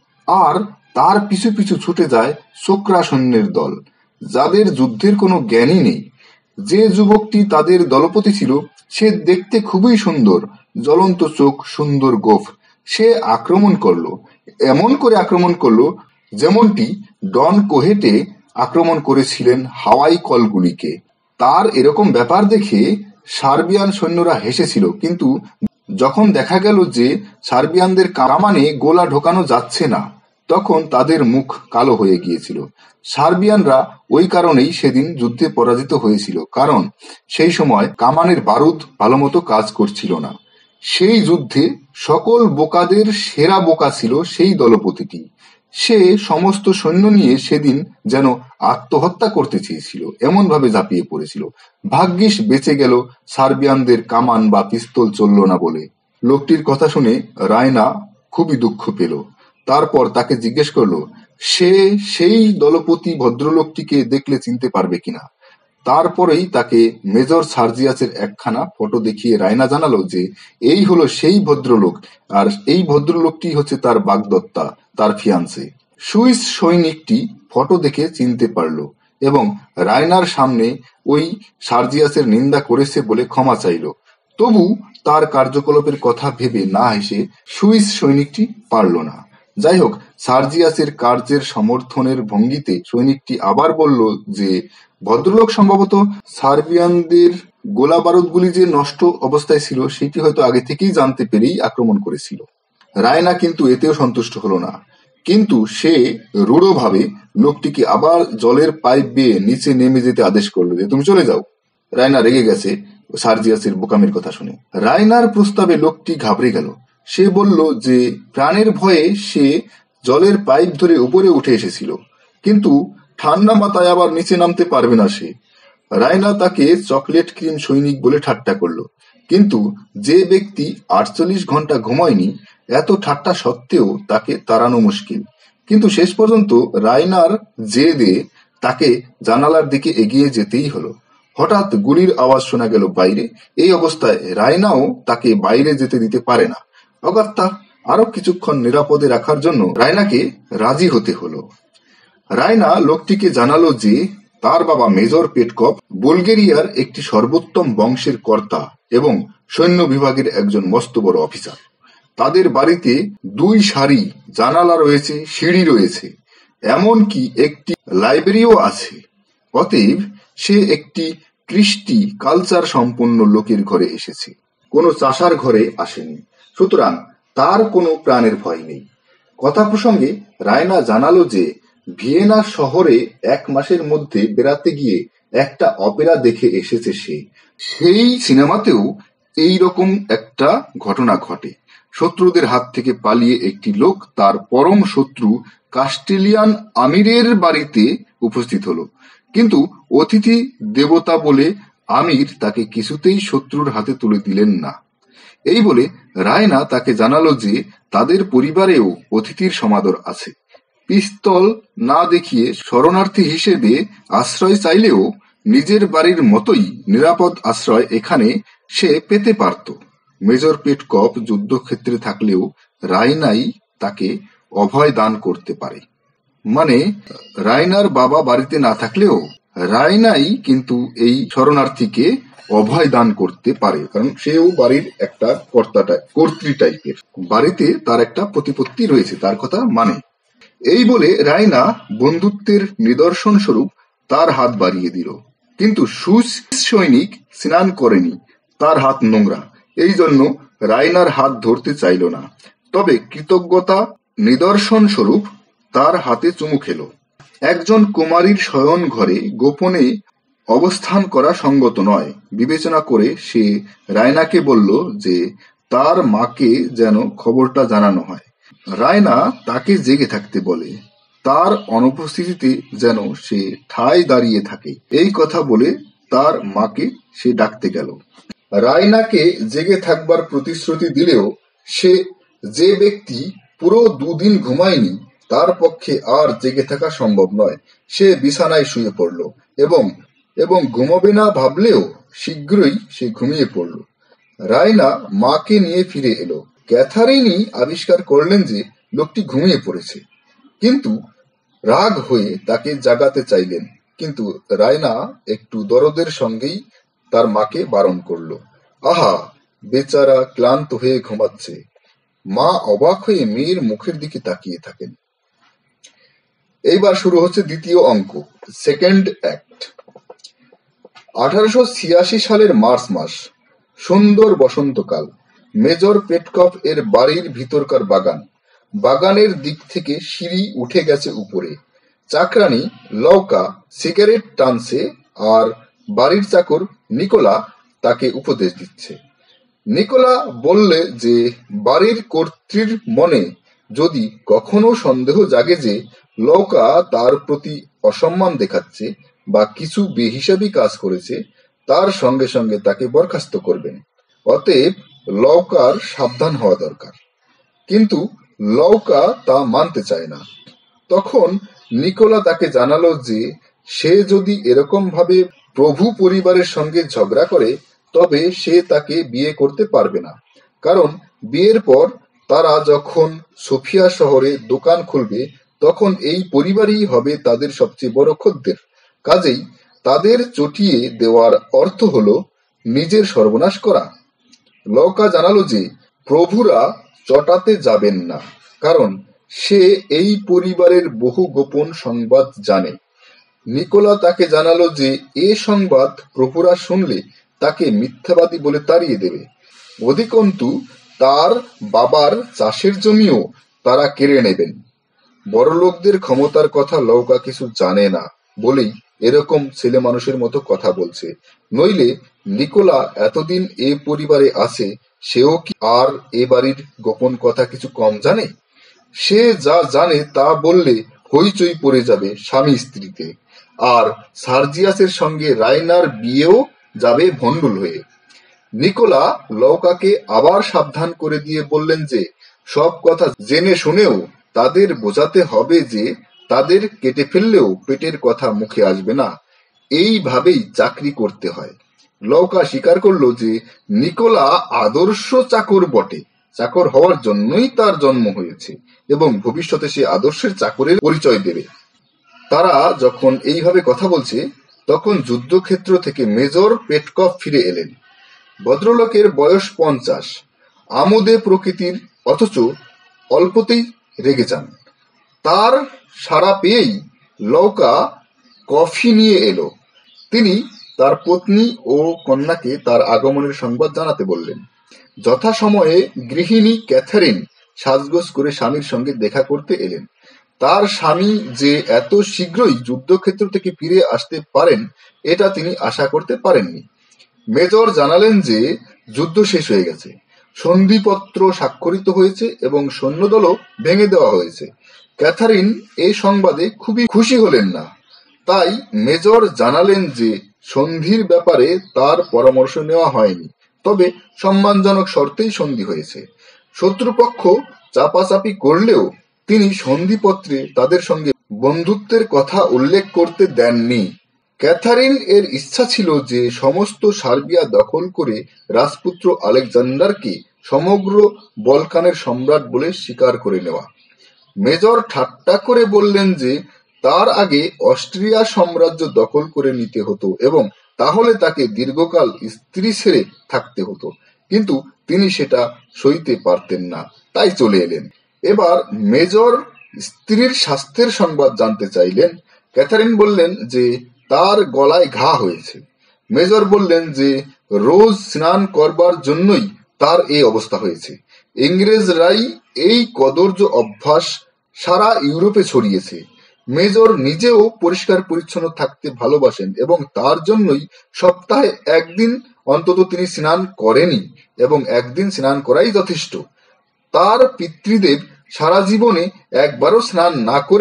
আর তার পিছু পিছু ছুটে যায় সোকরা সৈন্যের দল, যাদের যুদ্ধের কোনো জ্ঞানই নেই। যে যুবকটি তাদের দলপতি ছিল সে দেখতে খুবই সুন্দর, জ্বলন্ত চোখ, সুন্দর গোঁফ। সে আক্রমণ করলো, এমন করে আক্রমণ করলো যেমনটি ডন কোহেটে আক্রমণ করেছিলেন হাওয়াই কলগুলিকে। তার এরকম ব্যাপার দেখে সার্বিয়ান সৈন্যরা হেসেছিল, কিন্তু যখন দেখা গেল যে সার্বিয়ানদের কামানে গোলা ঢোকানো যাচ্ছে না, তখন তাদের মুখ কালো হয়ে গিয়েছিল। সার্বিয়ানরা ওই কারণেই সেদিন যুদ্ধে পরাজিত হয়েছিল, কারণ সেই সময় কামানের বারুদ ভালোমতো কাজ করছিল না। সেই যুদ্ধে সকল বোকাদের সেরা বোকা ছিল সেই দলপতিটি। সে সমস্ত সৈন্য নিয়ে সেদিন যেন আত্মহত্যা করতে চেয়েছিল, এমন ভাবে ঝাঁপিয়ে পড়েছিল। ভাগ্যিস বেঁচে গেল সার্বিয়ানদের কামান বা পিস্তল চলল না বলে। লোকটির কথা শুনে রায়না খুবই দুঃখ পেল। তারপর তাকে জিজ্ঞেস করলো সে সেই দলপতি ভদ্রলোকটিকে দেখলে চিনতে পারবে কিনা। তারপরেই তাকে মেজর সার্জিয়াসের একখানা ফটো দেখিয়ে রায়না জানালো যে এই হলো সেই ভদ্রলোক, আর এই ভদ্রলোকটি হচ্ছে তার বাগদত্তা, তার ফিয়ান্সে। সুইস সৈনিকটি ফটো দেখে চিনতে পারল এবং রায়নার সামনে ওই সার্জিয়াসের নিন্দা করেছে বলে ক্ষমা চাইল। তবু তার কার্যকলাপের কথা ভেবে না হেসে সুইস সৈনিকটি পারল না। যাই হোক, সার্জিয়াসের কার্যের সমর্থনের ভঙ্গিতে সৈনিকটি আবার বলল যে ভদ্রলোক সম্ভবত সার্বিয়ানদের গোলা বারুদগুলি যে নষ্ট অবস্থায় ছিল সেটি হয়তো আগে থেকেই জানতে পেরেই আক্রমণ করেছিল। রায়না কিন্তু এতেও সন্তুষ্ট হলো না, কিন্তু সে রূঢ়ভাবে লোকটিকে আবার জলের পাইপ বেয়ে নিচে নেমে যেতে আদেশ করলো যে তুমি চলে যাও। রায়না রেগে গেছে সার্জিয়াসের বোকামির কথা শুনে। রায়নার প্রস্তাবে লোকটি ঘাবড়ে গেল। সে বলল যে প্রাণের ভয়ে সে জলের পাইপ ধরে উপরে উঠে এসেছিল, কিন্তু ঠান্ডা মাথায় আবার নিচে নামতে পারবে না সে। রায়না তাকে চকলেট ক্রিম সৈনিক বলে ঠাট্টা করলো, কিন্তু যে ব্যক্তি 48 ঘন্টা ঘুমায়নি, এত ঠাট্টা সত্ত্বেও তাকে তাড়ানো মুশকিল। কিন্তু শেষ পর্যন্ত রায়নার জেদে তাকে জানালার দিকে এগিয়ে যেতেই হলো। হঠাৎ গুলির আওয়াজ শোনা গেল বাইরে। এই অবস্থায় রায়নাও তাকে বাইরে যেতে দিতে পারে না। অগত্যা আরো কিছুক্ষণ নিরাপদে রাখার জন্য রায়নাকে রাজি হতে হলো। রায়না লোকটিকে জানালো যে তার বাবা মেজর পেটকভ বুলগেরিয়ার একটি সর্বোত্তম বংশের কর্তা এবং সৈন্য বিভাগের একজন মস্ত বড় অফিসার। তাদের বাড়িতে 2 সারি জানালা রয়েছে, সিঁড়ি রয়েছে, এমনকি একটি লাইব্রেরিও আছে। অতএব সে একটি কৃষ্টি কালচার সম্পন্ন লোকের ঘরে এসেছে, কোনো চাষার ঘরে আসেনি। সুতরাং তার কোনো প্রাণের ভয় নেই। কথা প্রসঙ্গে রায়না জানালো যে ভিয়েনা শহরে 1 মাসের মধ্যে বেড়াতে গিয়ে একটা অপেরা দেখে এসেছে সে। সেই সিনেমাতেও এই রকম একটা ঘটনা ঘটে। শত্রুদের হাত থেকে পালিয়ে একটি লোক তার পরম শত্রু কাস্টিলিয়ান আমিরের বাড়িতে উপস্থিত হলো, কিন্তু অতিথি দেবতা বলে আমির তাকে কিছুতেই শত্রুর হাতে তুলে দিলেন না। এই বলে রায়না তাকে জানালো যে তাদের পরিবারেও অতিথির সমাদর আছে। পিস্তল না দেখিয়ে শরণার্থী হিসেবে আশ্রয় চাইলেও নিজের বাড়ির মতোই নিরাপদ আশ্রয় এখানে সে পেতে পারত। মেজর পেটকভ যুদ্ধক্ষেত্রে থাকলেও রায়নাই তাকে অভয় দান করতে পারে। মানে রায়নার বাবা বাড়িতে না থাকলেও রায়নাই কিন্তু এই শরণার্থীকে অভয় দান করতে পারে, কারণ সেও বাড়ির একটা কর্ত্রী টাইপের। বাড়িতে তার একটা প্রতিপত্তি রয়েছে, তার কথা মানে। এই বলে রায়না বন্ধুত্বের নিদর্শন স্বরূপ তার হাত বাড়িয়ে দিল, কিন্তু সুইস সৈনিক স্নান করেনি, তার হাত নোংরা, এই জন্য রায়নার হাত ধরতে চাইল না। তবে কৃতজ্ঞতা নিদর্শন স্বরূপ তার হাতে চুমু খেল। একজন কুমারীর শয়ন ঘরে গোপনে অবস্থান করা সঙ্গত নয় বিবেচনা করে সে রায়নাকে বলল যে তার মাকে যেন খবরটা জানানো হয়। রায়না তাকে জেগে থাকতে বলে। তার অনুপস্থিতিতে যেন সে ঠায় দাঁড়িয়ে থাকে। এই কথা বলে তার মাকে সে ডাকতে গেল। রায়নাকে জেগে থাকবার প্রতিশ্রুতি দিলেও সে যে ব্যক্তি পুরো 2 দিন ঘুমায়নি তার পক্ষে আর জেগে থাকা সম্ভব নয়। সে বিছানায় শুয়ে পড়ল এবং এবং ঘুমোবে না ভাবলেও শীঘ্রই সে ঘুমিয়ে পড়ল। রায়না মাকে নিয়ে ফিরে এলো। ক্যাথারিনই আবিষ্কার করলেন যে লোকটি ঘুমিয়ে পড়েছে, কিন্তু রাগ হয়ে তাকে জাগাতে চাইলেন, কিন্তু রায়না একটু দরদের সঙ্গেই তার মাকে বারণ করল। আহা, বেচারা ক্লান্ত হয়ে ঘুমাচ্ছে। মা অবাক হয়ে মেয়ের মুখের দিকে তাকিয়ে থাকেন। এইবার শুরু হচ্ছে দ্বিতীয় অঙ্ক, সেকেন্ড অ্যাক্ট। 1886 সালের মার্চ মাস, সুন্দর বসন্তকাল। মেজর পেটকফ এর বাড়ির ভিতরকার বাগান। বাগানের দিক থেকে সিঁড়ি উঠে গেছে উপরে। চাকরানী লৌকা সিগারেট টানছে আর বাড়ির চাকর নিকোলা তাকে উপদেশ দিচ্ছে। নিকোলা বললে যে বাড়ির কর্ত্রীর মনে যদি কখনো সন্দেহ জাগে যে লৌকা তার প্রতি অসম্মান দেখাচ্ছে বা কিছু বেহিসাবি কাজ করেছে, তার সঙ্গে সঙ্গে তাকে বরখাস্ত করবেন। অতএব লৌকার সাবধান হওয়া দরকার। কিন্তু লৌকা তা মানতে চায় না। তখন নিকোলা তাকে জানালো যে সে যদি এরকম ভাবে প্রভু পরিবারের সঙ্গে ঝগড়া করে তবে সে তাকে বিয়ে করতে পারবে না, কারণ বিয়ের পর তারা যখন সোফিয়া শহরে দোকান খুলবে তখন এই পরিবারই হবে তাদের সবচেয়ে বড় খদ্দের। কাজেই তাদের চটিয়ে দেওয়ার অর্থ হলো নিজের সর্বনাশ করা। লৌকা জানালো যে প্রভুরা চটাতে যাবেন না, কারণ সে এই পরিবারের বহু গোপন সংবাদ জানে। নিকোলা তাকে জানালো যে এ সংবাদ প্রভুরা শুনলে তাকে মিথ্যাবাদী বলে তাড়িয়ে দেবে। অধিকন্তু তার বাবার চাষের জমিও তারা কেড়ে নেবেন। বড়লোকদের ক্ষমতার কথা লৌকা কিছু জানে না বলেই এরকম ছেলে মানুষের মতো কথা বলছে, নইলে নিকোলা এতদিন এ পরিবারে আছে, সেও কি আর এ বাড়ির গোপন কথা কিছু কম জানে? সে যা জানে তা বললে হইচই পড়ে যাবে স্বামী স্ত্রীতে, আর সার্জিয়াসের সঙ্গে রায়নার বিয়েও যাবে ভণ্ডুল হয়ে। নিকোলা লৌকাকে আবার সাবধান করে দিয়ে বললেন যে সব কথা জেনে শুনেও তাদের বোঝাতে হবে যে তাদের কেটে ফেললেও পেটের কথা মুখে আসবে না, এইভাবেই চাকরি করতে হয়। লৌকা স্বীকার করলো যে নিকোলা আদর্শ চাকর বটে, চাকর হওয়ার জন্যই তার জন্ম হয়েছে এবং ভবিষ্যতে সে আদর্শের চাকরের পরিচয় দেবে। তারা যখন এইভাবে কথা বলছে তখন যুদ্ধক্ষেত্র থেকে মেজর পেটকফ ফিরে এলেন। ভদ্রলোকের বয়স 50, আমোদে প্রকৃতির, অথচ অল্পতেই রেগে যান। তার সাড়া পেয়েই লৌকা কফি নিয়ে এলো। তিনি তার পত্নী ও কন্যাকে তার আগমনের সংবাদ জানাতে বললেন। যথাসময়ে গৃহিণী ক্যাথারিন সাজগোজ করে স্বামীর সঙ্গে দেখা করতে এলেন। তার স্বামী যে এত শীঘ্রই যুদ্ধক্ষেত্র থেকে ফিরে আসতে পারেন এটা তিনি আশা করতে পারেননি। মেজর জানালেন যে যুদ্ধ শেষ হয়ে গেছে, সন্ধিপত্র স্বাক্ষরিত হয়েছে এবং সৈন্যদলও ভেঙে দেওয়া হয়েছে। ক্যাথারিন এই সংবাদে খুবই খুশি হলেন না। তাই মেজর জানালেন যে সন্ধির ব্যাপারে তার পরামর্শ নেওয়া হয়নি, তবে সম্মানজনক শর্তেই সন্ধি হয়েছে। শত্রুপক্ষ চাপাচাপি করলেও তিনি সন্ধিপত্রে তাদের সঙ্গে বন্ধুত্বের কথা উল্লেখ করতে দেননি। ক্যাথারিন এর ইচ্ছা ছিল যে সমস্ত সার্বিয়া দখল করে রাজপুত্র আলেকজান্ডারকে সমগ্র বলকানের সম্রাট বলে স্বীকার করে নেওয়া। মেজর ঠাট্টা করে বললেন যে তার আগে অস্ট্রিয়া সাম্রাজ্য দখল করে নিতে হতো এবং তাহলে তাকে দীর্ঘকাল স্ত্রী ছেড়ে থাকতে হতো, কিন্তু তিনি সেটা সইতে পারতেন না, তাই চলে এলেন। এবার মেজর স্ত্রীর স্বাস্থ্যের সংবাদ জানতে চাইলেন। ক্যাথারিন বললেন যে তার গলায় ঘা হয়েছে। মেজর বললেন যে রোজ স্নান করবার জন্যই তার এই অবস্থা হয়েছে। ইংরেজরাই এই কদর্য অভ্যাস সারা ইউরোপে ছড়িয়েছে। মেজর নিজেও পরিষ্কার পরিচ্ছন্ন থাকতে ভালোবাসেন এবং তার জন্যই সপ্তাহে একদিন অন্তত তিনি স্নান করেনি এবং একদিন স্নান করাই যথেষ্ট। তার পিতৃদেব সারা জীবনে একবারও স্নান না করেই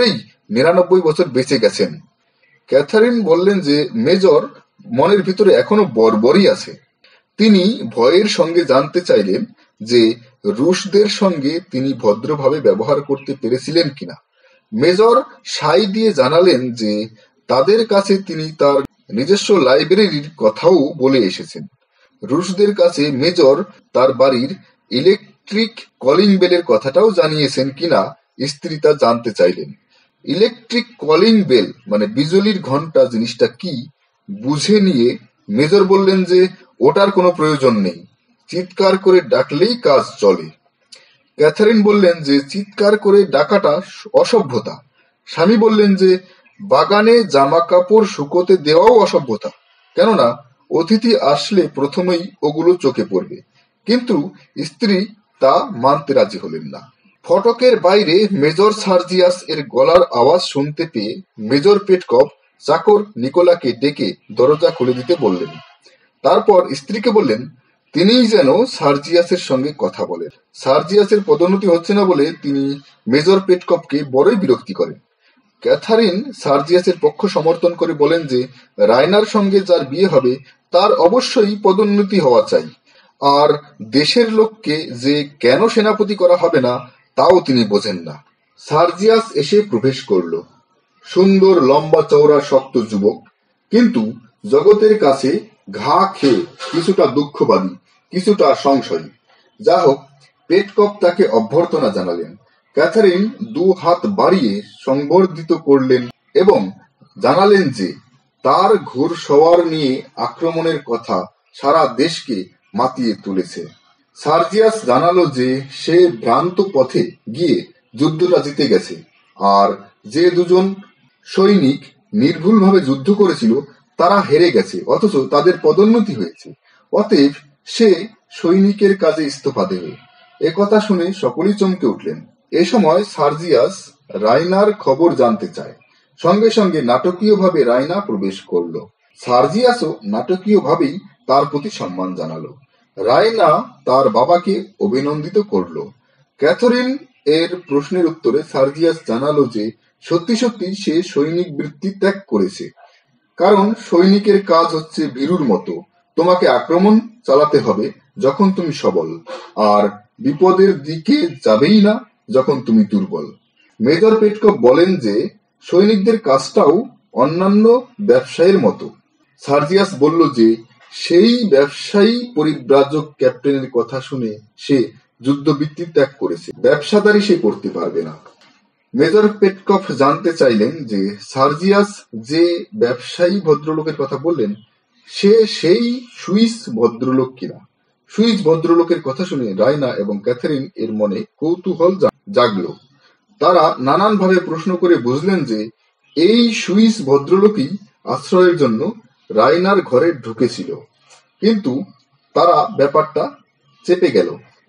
বছর বেঁচে গেছেন। ক্যাথারিন বললেন যে মেজর মনের ভিতরে এখনো বর্বরই আছে। তিনি ভয়ের সঙ্গে জানতে চাইলেন যে রুশদের সঙ্গে তিনি ভদ্রভাবে ব্যবহার করতে পেরেছিলেন কিনা। মেজর সাই দিয়ে জানালেন যে তাদের কাছে তিনি তার নিজস্ব লাইব্রেরির কথাও বলে এসেছেন। রুশদের কাছে মেজর তার বাড়ির ইলেকট্রিক কলিং বেলের কথাটাও জানিয়েছেন কিনা স্ত্রী তা জানতে চাইলেন। ইলেকট্রিক কলিং বেল মানে বিজলির ঘন্টা জিনিসটা কি বুঝে নিয়ে মেজর বললেন যে ওটার কোনো প্রয়োজন নেই, চিৎকার করে ডাকলেই কাজ চলে। ক্যাথারিন বললেন যে চিৎকার করে ডাকাটা অসভ্যতা। স্বামী বললেন যে বাগানে জামা কাপড় শুকোতে দেওয়াও অসভ্যতা, কেননা অতিথি আসলে প্রথমেই ওগুলো চোখে পড়বে। কিন্তু স্ত্রী তা মানতে রাজি হলেন না। ফটকের বাইরে মেজর সার্জিয়াস এর গলার আওয়াজ শুনতে পেয়ে মেজর পেটকভ চাকর নিকোলাকে ডেকে দরজা খুলে দিতে বললেন। তারপর স্ত্রীকে বললেন তিনিই যেন সার্জিয়াসের সঙ্গে কথা বলেন। সার্জিয়াসের পদোন্নতি হচ্ছে না বলে তিনি মেজর পেটকভকে বড়ই বিরক্তি করেন। ক্যাথারিন সার্জিয়াসের পক্ষ সমর্থন করে বলেন যে রায়নার সঙ্গে যার বিয়ে হবে তার অবশ্যই পদোন্নতি হওয়া চাই, আর দেশের লোককে যে কেন সেনাপতি করা হবে না তাও তিনি বোঝেন না। সার্জিয়াস এসে প্রবেশ করল। সুন্দর লম্বা চওড়া শক্ত যুবক, কিন্তু জগতের কাছে ঘা খেয়ে কিছুটা দুঃখবাদী, কিছুটা সংশয়ী। যা হোক, পেটকভ তাকে অভ্যর্থনা জানালেন। ক্যাথারিন 2 হাত বাড়িয়ে সংবর্ধিত করলেন এবং জানালেন যে তার ঘোড়সওয়ার নিয়ে আক্রমণের কথা সারা দেশকে মাতিয়ে তুলেছে। সার্জিয়াস জানালো যে সে ভ্রান্ত পথে গিয়ে যুদ্ধটা জিতে গেছে, আর যে দুজন সৈনিক নির্ভুলভাবে যুদ্ধ করেছিল তারা হেরে গেছে, অথচ তাদের পদোন্নতি হয়েছে। অতএব সে সৈনিকের কাজে ইস্তফা দেবে। একথা শুনে সকলেই চমকে উঠলেন। এ সময় সার্জিয়াস রাইনার খবর জানতে চায়। সঙ্গে সঙ্গে নাটকীয়ভাবে রাইনা প্রবেশ করল। সার্জিয়াসও নাটকীয়ভাবেই তার প্রতি সম্মান জানালো। রাইনা তার বাবাকে অভিনন্দিত করল। ক্যাথরিন এর প্রশ্নের উত্তরে সার্জিয়াস জানালো যে সত্যি সত্যি সে সৈনিক বৃত্তি ত্যাগ করেছে, কারণ সৈনিকের কাজ হচ্ছে ভীরুর মতো, তোমাকে আক্রমণ চালাতে হবে যখন তুমি সবল, আর বিপদের দিকে যাবেই না যখন তুমি দুর্বল। মেজর পেটকভ বলেন যে সৈনিকদের কাজটাও অন্যান্য ব্যবসায়ের মতো। সার্জিয়াস বলল যে সেই ব্যবসায়ী পরিব্রাজক ক্যাপ্টেনের কথা শুনে সে যুদ্ধবৃত্তি ত্যাগ করেছে, ব্যবসাদারি সে করতে পারবে না। মেজর পেটকভ জানতে চাইলেন যে সার্জিয়াস যে ব্যবসায়ী ভদ্রলোকের কথা বললেন সে সেই সুইস ভদ্রলোক কিনা। সুইস ভদ্রলোকের কথা শুনে রাইনা এবং ক্যাথারিন এর মনে কৌতূহল জাগল। তারা নানানভাবে প্রশ্ন করে বুঝলেন যে এই সুইস ভদ্রলোকই আশ্রয়ের জন্য রাইনার ঘরে ঢুকেছিল, কিন্তু তারা ব্যাপারটা চেপে গেল।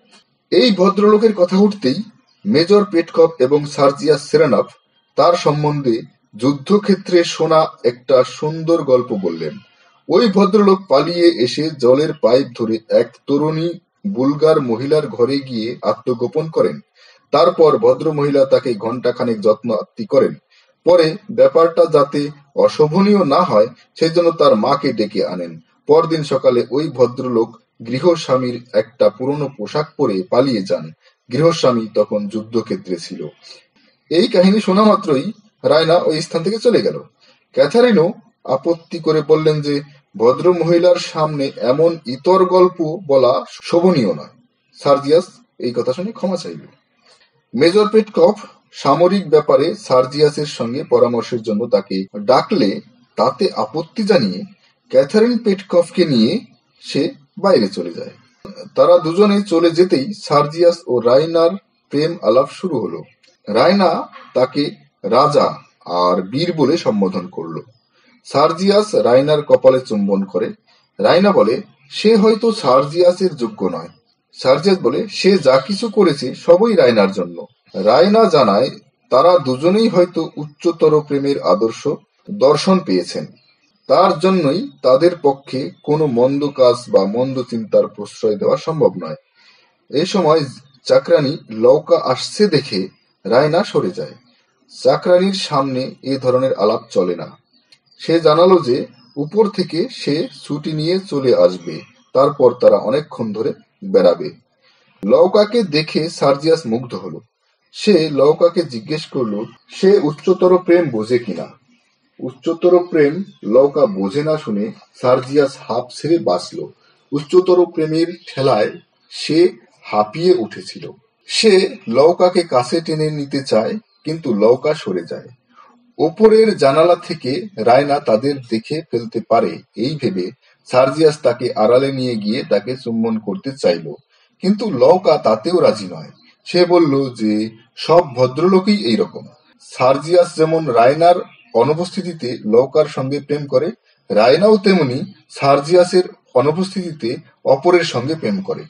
এই ভদ্রলোকের কথা উঠতেই মেজর পেটকভ এবং সার্জিয়াস সেরানভ তার সম্বন্ধে যুদ্ধক্ষেত্রে শোনা একটা সুন্দর গল্প বললেন। ওই ভদ্রলোক পালিয়ে এসে জলের পাইপ ধরে এক তরুণী বুলগার মহিলার ঘরে গিয়ে আত্মগোপন করেন। তারপর ভদ্রমহিলা তাকে ঘণ্টাখানেক যত্ন আত্তি করেন। পরে ব্যাপারটা যাতে অশোভনীয় না হয় সেজন্য তার মাকে ডেকে আনেন। পরদিন সকালে ওই ভদ্রলোক গৃহস্বামীর একটা পুরনো পোশাক পরে পালিয়ে যান। গৃহস্বামী তখন যুদ্ধক্ষেত্রে ছিল। এই কাহিনী শোনা মাত্রই রায়না ওই স্থান থেকে চলে গেল। ক্যাথারিনও আপত্তি করে বললেন যে ভদ্র মহিলার সামনে এমন ইতর গল্প বলা শোভনীয় নয়। সার্জিয়াস এই কথা শুনে ক্ষমা চাইল। মেজর পেটকভ সামরিক ব্যাপারে সার্জিয়াসের সঙ্গে পরামর্শের জন্য তাকে ডাকলে তাতে আপত্তি জানিয়ে ক্যাথারিন পেটকভকে নিয়ে সে বাইরে চলে যায়। তারা দুজনে চলে যেতেই সার্জিয়াস ও রাইনার প্রেম আলাপ শুরু হলো। রাইনা তাকে রাজা আর বীর বলে সম্বোধন করল। সার্জিয়াস রাইনার কপালে চুম্বন করে। রাইনা বলে সে হয়তো সার্জিয়াসের যোগ্য নয়। সার্জিয়াস বলে সে যা কিছু করেছে সবই রাইনার জন্য। রাইনা জানায় তারা দুজনেই হয়তো উচ্চতর প্রেমের আদর্শ দর্শন পেয়েছেন, তার জন্যই তাদের পক্ষে কোনো মন্দ কাজ বা মন্দ চিন্তার প্রশ্রয় দেওয়া সম্ভব নয়। এই সময় চাকরানী লৌকা আসছে দেখে রায়না সরে যায়। চাকরানির সামনে এ ধরনের আলাপ চলে না। সে জানালো যে উপর থেকে সে ছুটি নিয়ে চলে আসবে, তারপর তারা অনেকক্ষণ ধরে বেড়াবে। লওকাকে দেখে সার্জিয়াস মুগ্ধ হলো। সে লওকাকে জিজ্ঞেস করলো সে উচ্চতর প্রেম বোঝে কিনা। উচ্চতর প্রেম লওকা বোঝে না শুনে সার্জিয়াস হাঁপ ছেড়ে বাঁচল। উচ্চতর প্রেমের ঠেলায় সে হাঁপিয়ে উঠেছিল। সে লওকাকে কাছে টেনে নিতে চায়, কিন্তু লওকা সরে যায়। ওপরের জানালা থেকে রায়না তাদের দেখে ফেলতে পারে এই ভেবে সার্জিয়াস তাকে আড়ালে নিয়ে গিয়ে তাকে চুম্বন করতে চাইল, কিন্তু লওকা তাতেও রাজি নয়। সে বলল যে সব ভদ্রলোকই এইরকম। সার্জিয়াস যেমন রায়নার অনুপস্থিতিতে লওকার সঙ্গে প্রেম করে, রায়নাও তেমনি সার্জিয়াসের অনুপস্থিতিতে অপরের সঙ্গে প্রেম করে।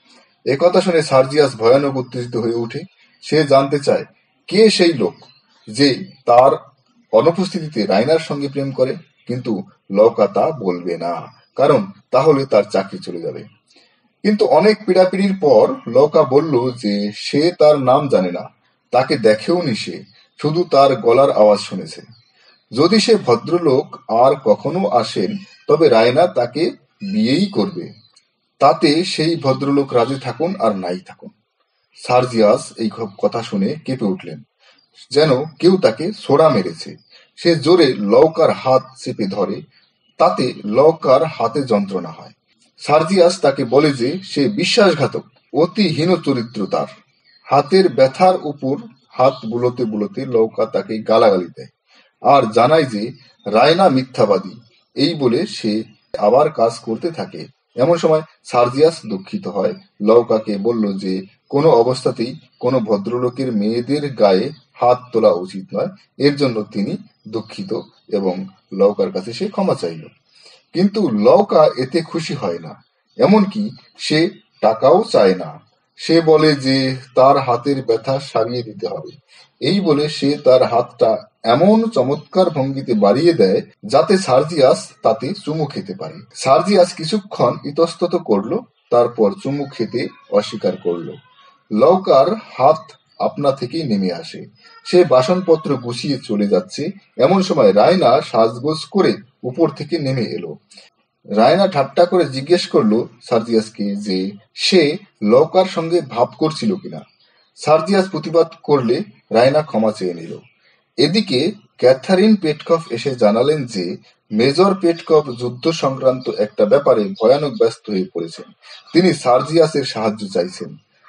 একথা শুনে সার্জিয়াস ভয়ানক উত্তেজিত হয়ে ওঠে। সে জানতে চায় কে সেই লোক যে তার অনুপস্থিতিতে রায়নার সঙ্গে প্রেম করে, কিন্তু লওকা তা বলবে না, কারণ তাহলে তার চাকরি চলে যাবে। কিন্তু অনেক পীড়াপিড়ির পর লওকা বলল যে সে তার নাম জানে না, তাকে দেখেওনি, সে শুধু তার গলার আওয়াজ শুনেছে। যদি সে ভদ্রলোক আর কখনো আসেন তবে রায়না তাকে বিয়েই করবে, তাতে সেই ভদ্রলোক রাজি থাকুন আর নাই থাকুন। সার্জিয়াস এই কথা শুনে কেঁপে উঠলেন, যেন কেউ তাকে ছোড়া মেরেছে। সে জোরে লওকার হাত চেপে ধরে, তাতে লওকার হাতে যন্ত্রণা হয়। সার্জিয়াস তাকে বলে যে সে বিশ্বাসঘাতক, অতি হীন চরিত্র তার। হাতের ব্যথার উপর হাত বুলোতে বুলোতে লওকা তাকে গালাগালি দেয় আর জানায় যে রায়না মিথ্যাবাদী। এই বলে সে আবার কাজ করতে থাকে। এমন সময় সার্জিয়াস দুঃখিত হয়, লওকাকে বলল যে কোনো অবস্থাতেই কোনো ভদ্রলোকের মেয়েদের গায়ে হাত তোলা উচিত নয়। এর জন্য তিনি দুঃখিত এবং লওকার কাছে সে ক্ষমা চাইল। কিন্তু লওকা এতে খুশি হয় না, এমনকি সে টাকাও চায় না। সে বলে যে তার হাতের ব্যথা সারিয়ে দিতে হবে। এই বলে সে তার হাতটা এমন চমৎকার ভঙ্গিতে বাড়িয়ে দেয় যাতে সার্জিয়াস তাতে চুমু খেতে পারে। সার্জিয়াস কিছুক্ষণ ইতস্তত করলো, তারপর চুমু খেতে অস্বীকার করলো। লওকার হাত আপনা থেকেই নেমে আসে। সে বাসনপত্র গুছিয়ে চলে যাচ্ছে, এমন সময় রায়না সাজগোজ করে উপর থেকে নেমে এলো। রায়না ঠাট্টা করে জিজ্ঞেস করলো সার্জিয়াসকে যে সে লওকার সঙ্গে ভাব করছিল কিনা। সার্জিয়াস প্রতিবাদ করলে রায়না ক্ষমা চেয়ে নিল। এদিকে ক্যাথারিন পেটকফ এসে জানালেন যে মেজর পেটকফ যুদ্ধ সংক্রান্ত একটা ব্যাপারে ভয়ানক ব্যস্ত হয়ে পড়েছেন। তিনি সার্জিয়াসের সাহায্য চাইছেন।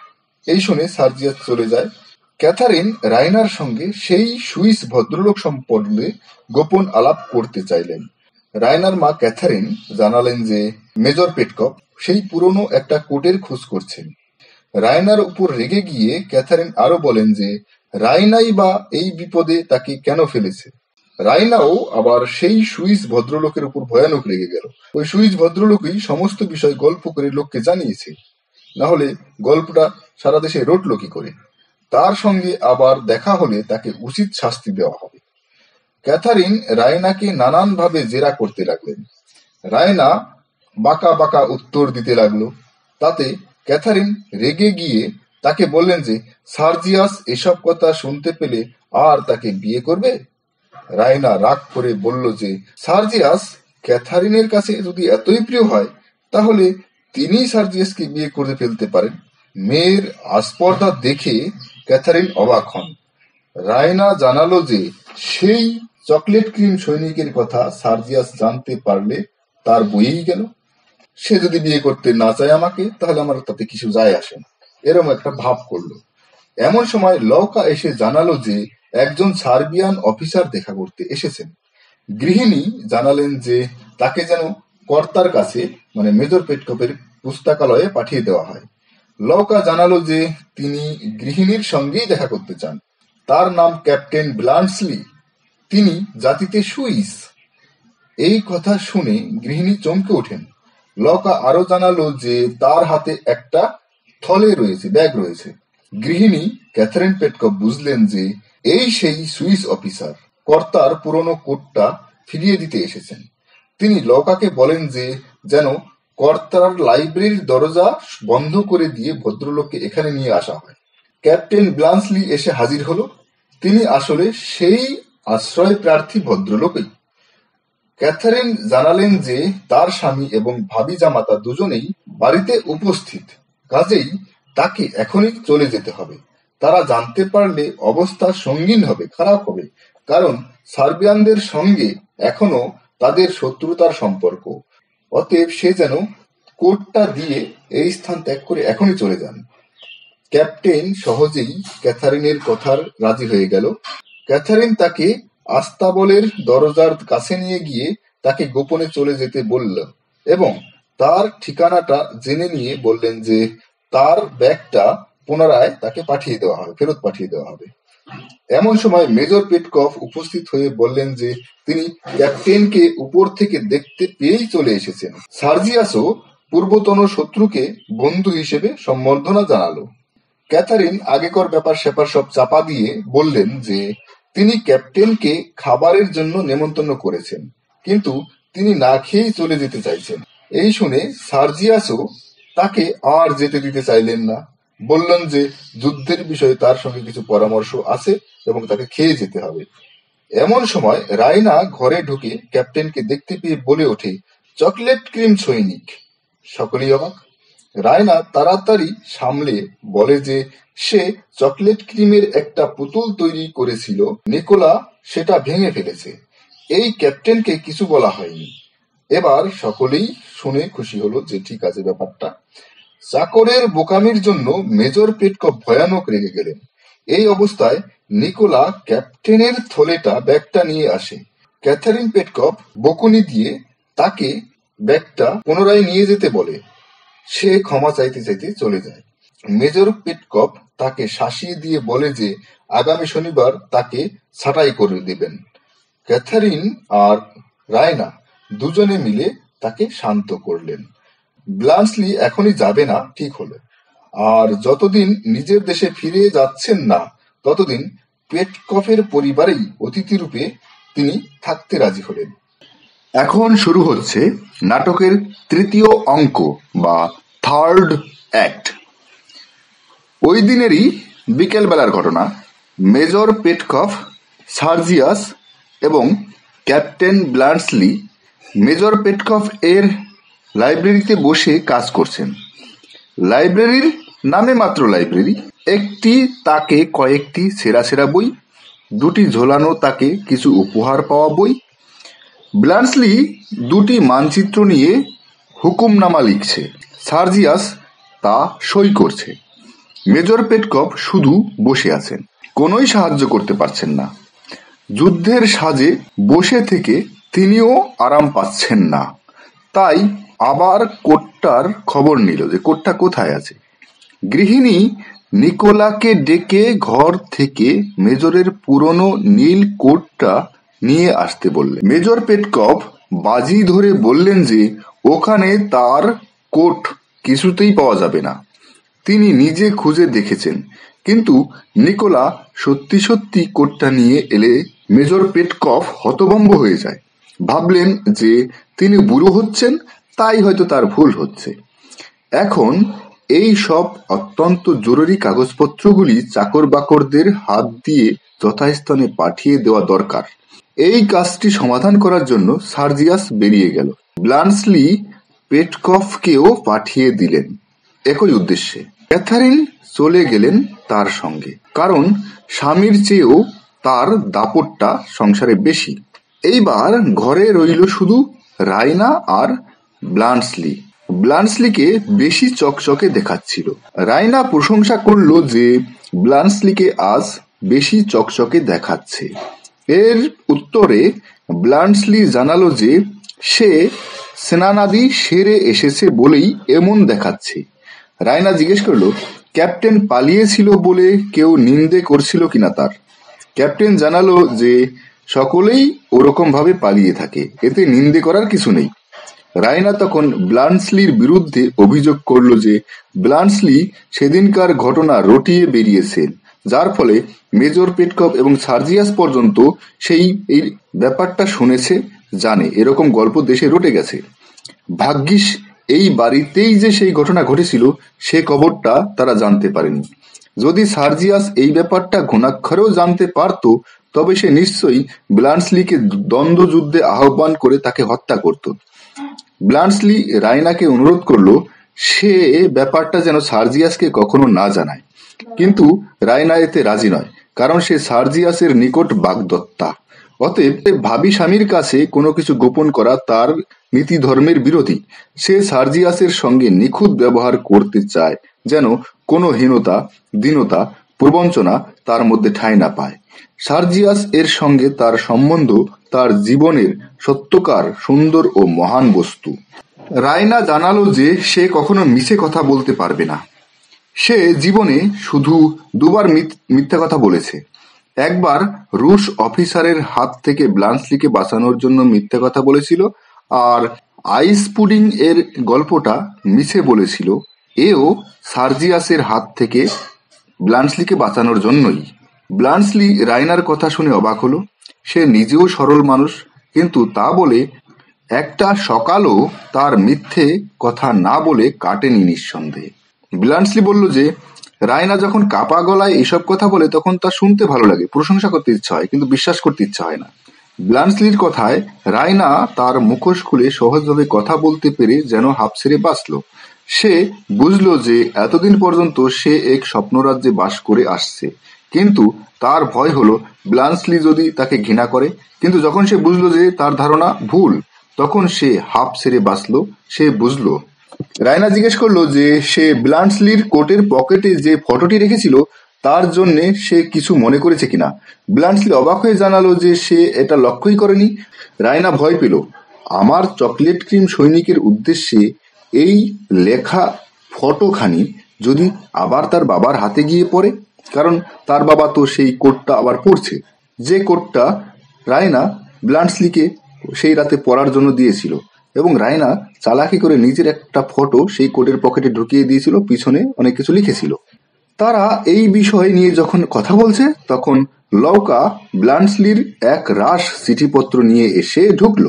এই শুনে সার্জিয়াস চলে যায়। ক্যাথারিন রায়নার সঙ্গে সেই সুইস ভদ্রলোক সম্পর্কে গোপন আলাপ করতে চাইলেন। রায়নার মা ক্যাথারিন জানালেন যে মেজর পেটকফ সেই পুরনো একটা কোটের খোঁজ করছেন। রায়নার উপর রেগে গিয়ে ক্যাথারিন আরো বলেন যে রায়নাই বা এই বিপদে তাকে কেন ফেলেছে। রায়নাও আবার সেই সুইস ভদ্রলোকের উপর ভয়ানক রেগে গেল। ওই সুইস ভদ্রলোকই সমস্ত বিষয় গল্প করে লোককে জানিয়েছে, না হলে গল্পটা সারা দেশে রটল কি করে। তার সঙ্গে আবার দেখা হলে তাকে উচিত শাস্তি দেওয়া হবে। ক্যাথারিন রায়নাকে নানানভাবে জেরা করতে লাগলেন। রায়না বাঁকা বাঁকা উত্তর দিতে লাগলো। তাতে ক্যাথারিন রেগে গিয়ে তাকে বললেন যে সার্জিয়াস এসব কথা শুনতে পেলে আর তাকে বিয়ে করবে। রায়না রাগ করে বলল যে সার্জিয়াস ক্যাথারিনের কাছে যদি এতই প্রিয় হয় তাহলে তিনি সার্জিয়াসকে বিয়ে করে ফেলতে পারেন। মেয়ের আস্পর্ধা দেখে ক্যাথারিন অবাক হন। রায়না জানালো যে সেই চকলেট ক্রিম সৈনিকের কথা সার্জিয়াস জানতে পারলে তার বইয়েই গেল। সে যদি বিয়ে করতে না চায় আমাকে, তাহলে আমার তাতে কিছু যায় আসে না, এরকম একটা ভাব করলো। এমন সময় লওকা এসে জানালো যে একজন সার্বিয়ান অফিসার দেখা করতে এসেছেন। গৃহিণী জানালেন যে তাকে যেন কর্তার কাছে মানে মেজর পেটকফের পুস্তকালয়ে পাঠিয়ে দেওয়া হয়। লওকা জানালো যে তিনি গৃহিণীর সঙ্গেই দেখা করতে চান। তার নাম ক্যাপ্টেন ব্লান্সলি, তিনি জাতিতে সুইস। এই কথা শুনে গৃহিণী চমকে ওঠেন। লওকা আরো জানালো যে তার হাতে একটা থলে রয়েছে, ব্যাগ রয়েছে। গৃহিণী ক্যাথারিন পেটকফ বুঝলেন যে এই সেই সুইস অফিসার কর্তার পুরনো কোটটা ফিরিয়ে দিতে এসেছেন। তিনি লওকাকে বলেন যে যেন কর্তার লাইব্রেরির দরজা বন্ধ করে দিয়ে ভদ্রলোককে এখানে নিয়ে আসা হয়। ক্যাপ্টেন ব্লান্সলি এসে হাজির হলো। তিনি আসলে সেই আশ্রয় প্রার্থী ভদ্রলোকই। ক্যাথারিন জানালেন যে তার স্বামী এবং ভাবি জামাতা দুজনেই বাড়িতে উপস্থিত, কাজেই তাকে এখনই চলে যেতে হবে। তারা জানতে পারলে অবস্থা সঙ্গীন হবে, খারাপ হবে, কারণ সার্বিয়ানদের সঙ্গে এখনো তাদের শত্রুতার সম্পর্ক। অতএব সে যেন কোটটা দিয়ে এই স্থান ত্যাগ করে এখনই চলে যান। ক্যাপ্টেন সহজেই ক্যাথারিনের কথার রাজি হয়ে গেল। ক্যাথারিন তাকে আস্তাবলের দরজার কাছে নিয়ে গিয়ে তাকে গোপনে চলে যেতে বলল এবং তার ঠিকানাটা জেনে নিয়ে বললেন যে তার ব্যাগটা পুনরায় তাকে ফেরত পাঠিয়ে দেওয়া হবে। এমন সময় মেজর পেটকফ উপস্থিত হয়ে বললেন যে তিনি ক্যাপ্টেনকে উপর থেকে দেখতে পেয়েই চলে এসেছেন। সার্জিয়াসও পূর্বতন শত্রুকে বন্ধু হিসেবে সম্বর্ধনা জানালো। ক্যাথারিন আগেকার ব্যাপার স্যাপার সব চাপা দিয়ে বললেন যে তিনি ক্যাপ্টেনকে খাবারের জন্য নেমন্তন্ন করেছেন, কিন্তু তিনি না খেয়েই চলে যেতে চাইছেন। এই শুনে সার্জিয়াসও তাকে আর যেতে দিতে চাইলেন না, বললেন যে যুদ্ধের বিষয়ে তার সঙ্গে কিছু পরামর্শ আছে এবং তাকে খেয়ে যেতে হবে। এমন সময় রাইনা ঘরে ঢুকে ক্যাপ্টেনকে দেখতে পেয়ে বলে ওঠে, চকলেট ক্রিম সৈনিক। সকলেই অবাক। রায়না তাড়াতাড়ি সামলে বলে যে সে চকলেট ক্রিমের একটা পুতুল তৈরি করেছিল, নিকোলা সেটা ভেঙে ফেলেছে। এই ক্যাপ্টেনকে কিছু বলা হয়নি। এবার সকলেই শুনে খুশি হলো যে ঠিক আছে ব্যাপারটা। চাকরের বোকামির জন্য মেজর পেটকফ ভয়ানক রেগে গেলেন। এই অবস্থায় নিকোলা ক্যাপ্টেনের থলেটা ব্যাগটা নিয়ে আসে। ক্যাথারিন পেটকফ বকুনি দিয়ে তাকে ব্যাগটা পুনরায় নিয়ে যেতে বলে। সে ক্ষমা চাইতে চাইতে চলে যায়। মেজর পেটকফ তাকে শাসিয়ে দিয়ে বলে যে আগামী শনিবার তাকে ছাঁটাই করে দেবেন। ক্যাথারিন আর রায়না দুজনে মিলে তাকে শান্ত করলেন। ব্লান্সলি এখনই যাবে না ঠিক হলো, আর যতদিন নিজের দেশে ফিরে যাচ্ছেন না ততদিন পেটকফের পরিবারেই অতিথি রূপে তিনি থাকতে রাজি হলেন। এখন শুরু হচ্ছে নাটকের তৃতীয় অঙ্ক বা থার্ড অ্যাক্ট। ওই দিনেরই বিকেলবেলার ঘটনা। মেজর পেটকফ, সার্জিয়াস এবং ক্যাপ্টেন ব্লান্সলি মেজর পেটকফ এর লাইব্রেরিতে বসে কাজ করছেন। লাইব্রেরির নামে মাত্র লাইব্রেরি। একটি তাকে কয়েকটি সেরা সেরা বই, দুটি ঝোলানো তাকে কিছু উপহার পাওয়া বই। ব্লান্সলি দুটি মানচিত্র নিয়ে হুকুমনামা লিখছে, সার্জিয়াস তা সই করছে। মেজর পেটকফ শুধু বসে আছেন, কোনোই সাহায্য করতে পারছেন না। যুদ্ধের সাজে বসে থেকে তিনিও আরাম পাচ্ছেন না। তাই আবার কোটটার খবর নিল যে কোটটা কোথায় আছে। গৃহিণী নিকোলাকে ডেকে ঘর থেকে মেজরের পুরনো নীল কোটটা নিয়ে আসতে বললেন। মেজর পেটকফ বাজি ধরে বললেন যে ওখানে তার কোট কিছুতেই পাওয়া যাবে না। তিনি নিজে খুঁজে দেখেছেন, কিন্তু নিকোলা সত্যি সত্যি কোটটা নিয়ে এলে মেজর পেটকফ হতভম্ব হয়ে যায়। ভাবলেন যে তিনি বুড়ো হচ্ছেন, তাই হয়তো তার ভুল হচ্ছে। এখন এই সব অত্যন্ত জরুরি কাগজপত্রগুলি চাকর বাকরদের হাত দিয়ে যথাস্থানে পাঠিয়ে দেওয়া দরকার। এই কাজটি সমাধান করার জন্য সার্জিয়াস বেরিয়ে গেল। ব্লান্সলি পেটকফকেও পাঠিয়ে দিলেন একই উদ্দেশ্যে। ক্যাথারিন চলে গেলেন তার সঙ্গে, কারণ স্বামীর চেয়েও তার দাপটটা সংসারে বেশি। এইবার ঘরে রইল শুধু রায়না আর ব্লান্সলি। ব্লান্সলিকে বেশি চকচকে দেখাচ্ছিল। রায়না প্রশংসা করলো যে ব্লান্সলিকে আজ বেশি চকচকে দেখাচ্ছে। এর উত্তরে ব্লান্সলি জানালো যে সে স্নানাদি সেরে এসেছে বলেই এমন দেখাচ্ছে। রায়না জিজ্ঞেস করলো ক্যাপ্টেন পালিয়েছিল বলে কেউ নিন্দে করছিল কিনা তার। ক্যাপ্টেন জানালো যে সকলেই ওরকম ভাবে পালিয়ে থাকে, এতে নিন্দে করার কিছু নেই। রায়না তখন ব্লান্সলির বিরুদ্ধে অভিযোগ করলো যে ব্লান্সলি সেদিনকার ঘটনা রটিয়ে বেরিয়েছেন, যার ফলে মেজর পেটকফ এবং সার্জিয়াস পর্যন্ত সেই এই ব্যাপারটা শুনেছে, জানে এরকম গল্প দেশে রটে গেছে। ভাগ্যিস এই বাড়িতেই যে সেই ঘটনা ঘটেছিল সে খবরটা তারা জানতে পারেনি। যদি সার্জিয়াস এই ব্যাপারটা ঘুণাক্ষরেও জানতে পারত, তবে সে নিশ্চয়ই ব্লান্সলিকে দ্বন্দ্বযুদ্ধে আহ্বান করে তাকে হত্যা করত। ব্লান্সলি রাইনাকে অনুরোধ করলো সে ব্যাপারটা যেন সার্জিয়াসকে কখনো না জানায়, কিন্তু রাইনা এতে রাজি নয়, কারণ সে সার্জিয়াসের নিকট বাগদত্তা। অতএব ভাবি স্বামীর কাছে কোনো কিছু গোপন করা তার নীতি ধর্মের বিরোধী। সে সার্জিয়াসের সঙ্গে নিখুঁত ব্যবহার করতে চায়, যেন কোনো হীনতা, দীনতা, প্রবঞ্চনা তার মধ্যে ঠাঁই না পায়। সার্জিয়াস এর সঙ্গে তার সম্বন্ধ তার জীবনের সত্যকার সুন্দর ও মহান বস্তু। রায়না জানালো যে সে কখনো মিছে কথা বলতে পারবে না। সে জীবনে শুধু দুবার মিথ্যা কথা বলেছে। একবার রুশ অফিসারের হাত থেকে ব্লান্সলিকে বাঁচানোর জন্য মিথ্যা কথা বলেছিল, আর আইস পুডিং এর গল্পটা মিছে বলেছিল, এও সার্জিয়াসের হাত থেকে ব্লান্সলিকে বাঁচানোর জন্যই। ব্লান্সলি রাইনার কথা শুনে অবাক হলো। সে নিজেও সরল মানুষ, কিন্তু তা বলে একটা সকালও তার মিথ্যে কথা না বলে কাটেনি নিঃসন্দেহে। ব্লান্সলি বলল যে রায়না যখন কাপা গলায় এসব কথা বলে তখন তা শুনতে ভালো লাগে, প্রশংসা করতে ইচ্ছা হয়, কিন্তু বিশ্বাস করতে ইচ্ছা হয় না। ব্লান্সলির কথায় রায়না তার মুখোশ খুলে সহজভাবে কথা বলতে পেরে যেন হাঁপ ছেড়ে বাঁচল। সে বুঝল যে এতদিন পর্যন্ত সে এক স্বপ্নরাজ্যে বাস করে আসছে, কিন্তু তার ভয় হলো ব্লান্সলি যদি তাকে ঘৃণা করে। কিন্তু যখন সে বুঝল যে তার ধারণা ভুল, তখন সে হাঁপ ছেড়ে বাঁচল। সে বুঝল। রায়না জিজ্ঞেস করলো যে সে ব্লান্সলির কোটের পকেটে যে ফটোটি রেখেছিল তার জন্য সে কিছু মনে করেছে কিনা। ব্লান্সলি অবাক হয়ে জানালো যে সে এটা লক্ষ্যই করেনি। রায়না ভয় পেল, আমার চকলেট ক্রিম সৈনিকের উদ্দেশ্যে এই লেখা ফটোখানি যদি আবার তার বাবার হাতে গিয়ে পড়ে, কারণ তার বাবা তো সেই কোটটা আবার পড়ছে, যে কোটটা রায়না ব্লান্সলিকে সেই রাতে পড়ার জন্য দিয়েছিল। এবং রায়না চালাকি করে নিজের একটা ফটো সেই কোটের পকেটে ঢুকিয়ে দিয়েছিল, পিছনে অনেক কিছু লিখেছিল। তারা এই বিষয় নিয়ে যখন কথা বলছে, তখন লৌকা ব্লান্সলির এক রাশ চিঠিপত্র নিয়ে এসে ঢুকলো।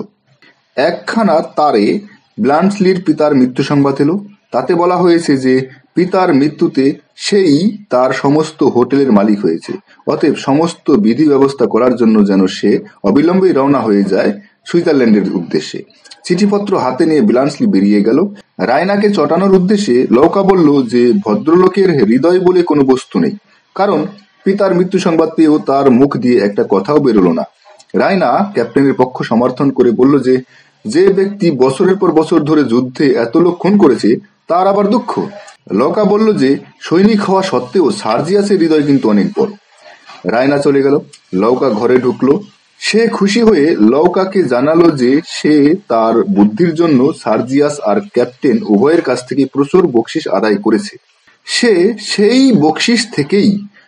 একখানা তারে ব্লান্সলির পিতার মৃত্যু সংবাদ এলো। তাতে বলা হয়েছে যে পিতার মৃত্যুতে সেই তার সমস্ত হোটেলের মালিক হয়েছে, অতএব সমস্ত বিধি ব্যবস্থা করার জন্য যেন সে অবিলম্বে রওনা হয়ে যায় সুইজারল্যান্ডের উদ্দেশ্যে। চিঠিপত্র হাতে নিয়ে ব্লান্সলি বেরিয়ে গেল। রায়নাকে চটানোর উদ্দেশ্যে লৌকা বলল যে ভদ্রলোকের হৃদয় বলে কোনো বস্তু নেই, কারণ পিতার মৃত্যু সংবাদ পেয়েও তার মুখ দিয়ে একটা কথাও বেরোলো না। রায়না ক্যাপ্টেনের পক্ষ সমর্থন করে বলল যে যে ব্যক্তি বছরের পর বছর ধরে যুদ্ধে এত লোক খুন করেছে তার আবার দুঃখ। লৌকা বলল যে সৈনিক হওয়া সত্ত্বেও সার্জিয়াসের হৃদয় কিন্তু অনেক বড়। রায়না চলে গেল। লৌকা ঘরে ঢুকলো। সে খুশি হয়ে লৌকাকে জানালো যে সে তার বুদ্ধির জন্য সার্জিয়াস আর ক্যাপ্টেন উভয়ের কাছ থেকে প্রচুর বকশিস আদায় করেছে। সে সেই বকশিস থেকেই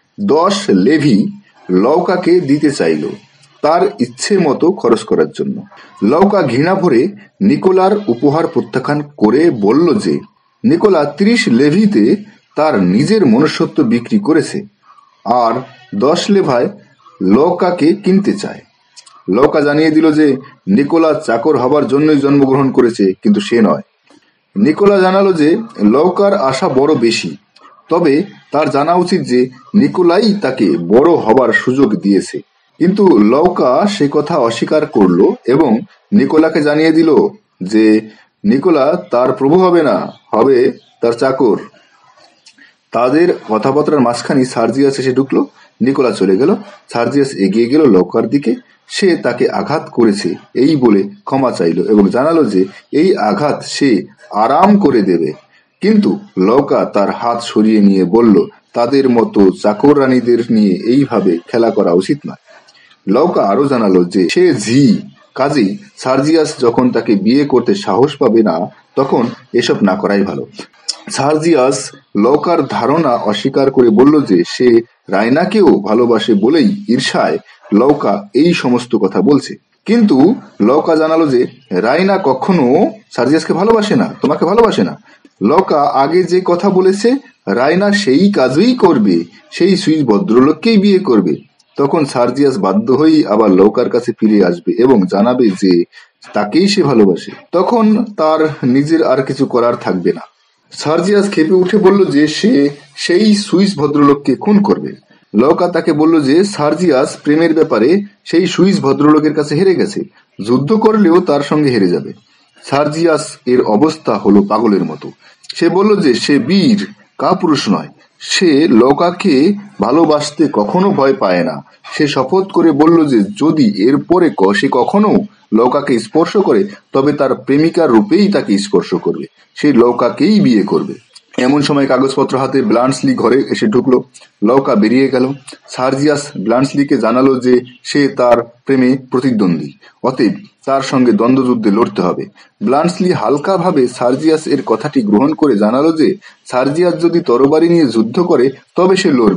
10 লেভি লৌকাকে দিতে চাইল, তার ইচ্ছে মতো খরচ করার জন্য। লৌকা ঘৃণা ভরে নিকোলার উপহার প্রত্যাখ্যান করে বলল যে নিকোলা 30 লেভিতে তার নিজের মনুষ্যত্ব বিক্রি করেছে, আর 10 লেভায় লৌকাকে কিনতে চায়। লৌকা জানিয়ে দিল যে নিকোলা চাকর হবার জন্যই জন্মগ্রহণ করেছে, কিন্তু সে নয়। নিকোলা জানালো যে লৌকার আশা বড় বেশি, তবে তার জানা উচিত যে নিকোলাই তাকে বড় হবার সুযোগ দিয়েছে। কিন্তু লৌকা সে কথা অস্বীকার করল এবং নিকোলাকে জানিয়ে দিল যে নিকোলা তার প্রভু হবে না, হবে তার চাকর। তাদের কথাবার্তার মাঝখানে সার্জিয়াস এসে ঢুকলো। নিকোলা চলে গেল। সার্জিয়াস এগিয়ে গেল লৌকার দিকে। সে তাকে আঘাত করেছে এই বলে ক্ষমা চাইল এবং জানালো যে এই আঘাত সে আরাম করে দেবে। কিন্তু লৌকা তার হাত সরিয়ে নিয়ে বলল তাদের মতো চাকর রানীদের নিয়ে এইভাবে খেলা করা উচিত নয়। লৌকা আরো জানালো যে সে কাজেই সার্জিয়াস যখন তাকে বিয়ে করতে সাহস পাবে না, তখন এসব না করাই ভালো। সার্জিয়াস লৌকার ধারণা অস্বীকার করে বলল যে সে রায়নাকেও ভালোবাসে বলেই ঈর্ষায় লৌকা এই সমস্ত কথা বলছে। কিন্তু লৌকা জানালো যে রায়না কখনো সার্জিয়াসকে ভালোবাসে না, তোমাকে ভালোবাসে না। লৌকা আগে যে কথা বলেছে রায়না সেই কাজই করবে, সেই সুইস ভদ্রলোককেই বিয়ে করবে। তখন সার্জিয়াস বাধ্য হয়েই আবার লৌকার কাছে ফিরে আসবে এবং জানাবে যে তাকেই সে ভালোবাসে। তখন তার নিজের আর কিছু করার থাকবে না। সার্জিয়াস ক্ষেপে উঠে বলল যে সে সেই সুইস ভদ্রলোককে খুন করবে। লৌকা তাকে বলল যে সার্জিয়াস প্রেমের ব্যাপারে সেই সুইস ভদ্রলোকের কাছে হেরে গেছে, যুদ্ধ করলেও তার সঙ্গে হেরে যাবে। সার্জিয়াস এর অবস্থা হলো পাগলের মতো। সে বলল যে সে বীর, কাপুরুষ নয়। সে লৌকাকে ভালোবাসতে কখনো ভয় পায় না। সে শপথ করে বলল যে যদি এরপরে সে কখনো লৌকাকে স্পর্শ করে তবে তার প্রেমিকার রূপেই তাকে স্পর্শ করবে, সে লৌকাকেই বিয়ে করবে। এমন সময় কাগজপত্র হাতে ব্লান্সলি ঘরে এসে ঢুকলো। লৌকা বেরিয়ে গেল। সার্জিয়াস ব্লান্সলিকে জানালো যে সে তার প্রেমে প্রতিদ্বন্দ্বী, অতএব তার সঙ্গে দ্বন্দ্বযুদ্ধে লড়তে হবে। ব্লান্সলি হালকাভাবে সার্জিয়াস এর কথাটি গ্রহণ করে জানালো যে সার্জিয়াস যদি তরবারি নিয়ে যুদ্ধ করে তবে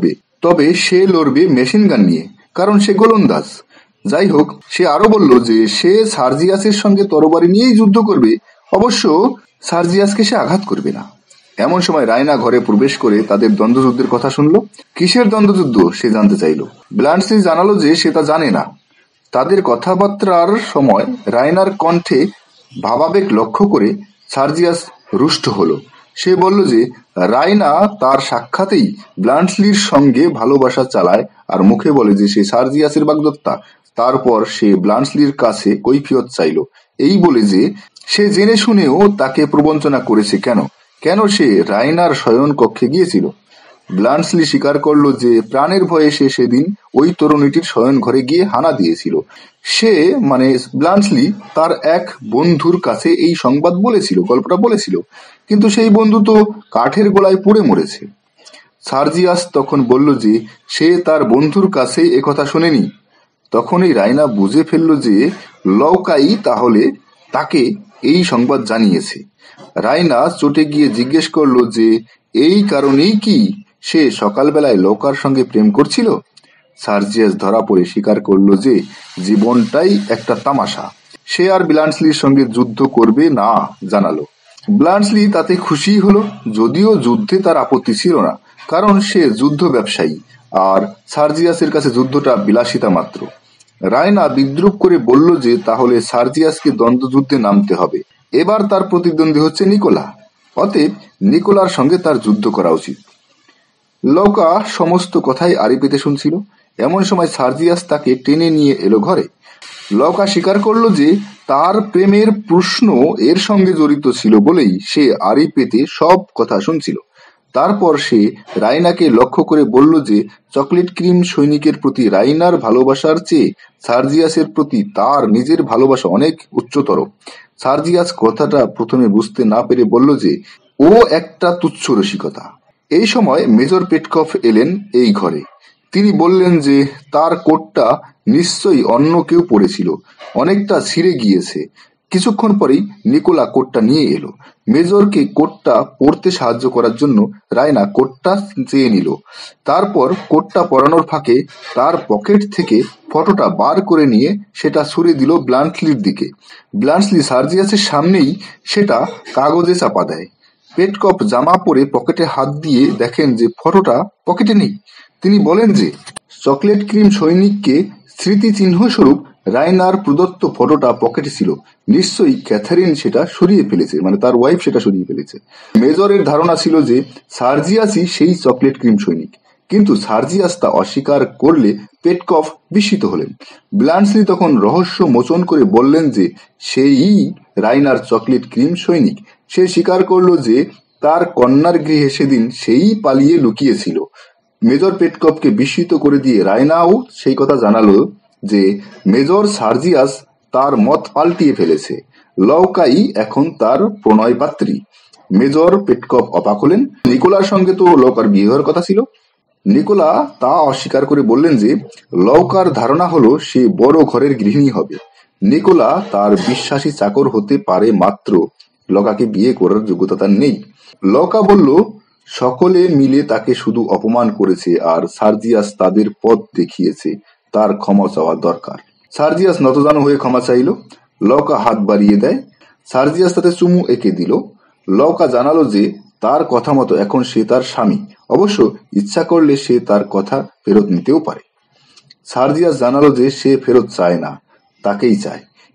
সে লড়বে মেশিন গান নিয়ে, কারণ সে গোলন্দাজ। যাই হোক, সে আরো বলল যে সে সার্জিয়াসের সঙ্গে তরবারি নিয়েই যুদ্ধ করবে, অবশ্য সার্জিয়াসকে সে আঘাত করবে না। এমন সময় রায়না ঘরে প্রবেশ করে তাদের দ্বন্দ্বযুদ্ধের কথা শুনল। কিসের দ্বন্দ্বযুদ্ধ সে জানতে চাইল। ব্লান্সলি জানালো যে সে তা জানে না। তাদের কথাবার্তার সময় রায়নার কণ্ঠে ভাবাবেগ লক্ষ্য করে সার্জিয়াস রুষ্ট হলো। সে বলল যে রায়না তার সাক্ষাতেই ব্লান্সলির সঙ্গে ভালোবাসা চালায় আর মুখে বলে যে সে সার্জিয়াসের বাগদত্তা। তারপর সে ব্লান্সলির কাছে কৈফিয়ত চাইল, এই বলে যে সে জেনে শুনেও তাকে প্রবঞ্চনা করেছে কেন সে রায়নার শয়ন কক্ষে গিয়েছিল। ব্লান্সলি স্বীকার করল যে প্রাণের ভয়ে সে সেদিন ওই তরুণীটির শয়ন ঘরে গিয়ে হানা দিয়েছিল। সে ব্লান্সলি তার এক বন্ধুর কাছে এই সংবাদ গল্পটা বলেছিল, কিন্তু সেই বন্ধু তো কাঠের গোলায় পুড়ে মরেছে। সার্জিয়াস তখন বলল যে সে তার বন্ধুর কাছে একথা শোনেনি। তখনই রায়না বুঝে ফেলল যে লৌকাই তাহলে তাকে এই সংবাদ জানিয়েছে। রায়না চটে গিয়ে জিজ্ঞেস করল যে এই কারণেই কি সে সকালবেলায় লৌকার সঙ্গে প্রেম করছিল। সার্জিয়াস ধরা পড়ে স্বীকার করল যে জীবনটাই একটা তামাশা। সে আর ব্লান্সলির সঙ্গে যুদ্ধ করবে না জানালো। ব্লান্সলি তাতে খুশি হলো, যদিও যুদ্ধে তার আপত্তি ছিল না, কারণ সে যুদ্ধ ব্যবসায়ী আর সার্জিয়াসের কাছে যুদ্ধটা বিলাসিতা মাত্র। রায়না বিদ্রুপ করে বলল যে তাহলে সার্জিয়াসকে দ্বন্দ্বযুদ্ধে নামতে হবে। এবার তার প্রতিদ্বন্দ্বী হচ্ছে নিকোলা, অতএব নিকোলার সঙ্গে তার যুদ্ধ করা উচিত। লৌকা সমস্ত কথাই আড়ি পেতে শুনছিল। এমন সময় সার্জিয়াস তাকে টেনে নিয়ে এলো ঘরে। লৌকা স্বীকার করল যে তার প্রেমের প্রশ্ন এর সঙ্গে জড়িত ছিল বলেই সে আড়ি পেতে সব কথা শুনছিল। তারপর সে রায়নাকে লক্ষ্য করে বলল যে চকলেট ক্রিম সৈনিকের প্রতি রায়নার ভালোবাসার চেয়ে সার্জিয়াসের প্রতি তার নিজের ভালোবাসা অনেক উচ্চতর। সার্জিয়াস কথাটা প্রথমে বুঝতে না পেরে বলল যে ও একটা তুচ্ছ রসিকতা। এই সময় মেজর পেটকফ এলেন এই ঘরে। তিনি বললেন যে তার কোটটা নিশ্চয়ই অন্য কেউ পরেছিল, অনেকটা ছিঁড়ে গিয়েছে। কিছুক্ষণ পরেই নিকোলা কোটটা নিয়ে এলো। মেজরকে কোটটা পরতে সাহায্য করার জন্য রায়না কোটটা চেয়ে নিল। তারপর কোটটা পরানোর ফাঁকে তার পকেট থেকে ফটোটা বার করে নিয়ে সেটা ছুড়ে দিল ব্লান্সলির দিকে। ব্লান্সলি সার্জিয়াসের সামনেই সেটা কাগজে চাপা দেয়। পেটকপ জামা পরে পকেটে হাত দিয়ে দেখেন যে ফটোটা পকেটে নেই। তিনি বলেন যে চকলেট ক্রিম সৈনিককে স্মৃতিচিহ্ন স্বরূপ রায়নার প্রদত্ত ফটোটা পকেটে ছিল। নিশ্চয়ই ক্যাথারিন সেটা সরিয়ে ফেলেছে, তার ওয়াইফ সেটা সরিয়ে ফেলেছে। মেজরের ধারণা ছিল যে সার্জিয়াসই সেই চকলেট ক্রিম সৈনিক, কিন্তু সার্জিয়াস তা অস্বীকার করলে পেটকফ বিস্মিত হলেন। ব্লান্সলি তখন রহস্য মোচন করে বললেন যে সেই রায়নার চকলেট ক্রিম সৈনিক। সে স্বীকার করল যে তার কন্যার গৃহে সেদিন সেই পালিয়ে লুকিয়েছিল। মেজর পেটকপকে বিস্মিত করে দিয়ে রায়নাও সেই কথা জানালো যে মেজর সার্জিয়াস তার মত পাল্টিয়ে ফেলেছে। লৌকাই এখন তার প্রণয় পাত্রী। মেজর পেটকপ অবাক হলেন। নিকোলার সঙ্গে তো লৌকার বিয়ে হওয়ার কথা ছিল। নিকোলা তা অস্বীকার করে বললেন যে লৌকার ধারণা হলো সে বড় ঘরের গৃহিণী হবে। নিকোলা তার বিশ্বাসী চাকর হতে পারে মাত্র, লৌকাকে বিয়ে করার যোগ্যতা তার নেই। লৌকা বলল সকলে মিলে তাকে শুধু অপমান করেছে আর সার্জিয়াস তাদের পথ দেখিয়েছে, তার ক্ষমা চাওয়া দরকার। সার্জিয়াস নতজানু হয়ে ক্ষমা চাইল। লৌকা হাত বাড়িয়ে দেয়। সার্জিয়াস তাতে চুমু এঁকে দিল। লৌকা জানালো যে তার কথা মতো এখন সে তার স্বামী, অবশ্য ইচ্ছা করলে সে তার কথা ফেরত নিতেও পারে। সার্জিয়াস জানালো যে সে ফেরত চায় না, তাকেই চায়।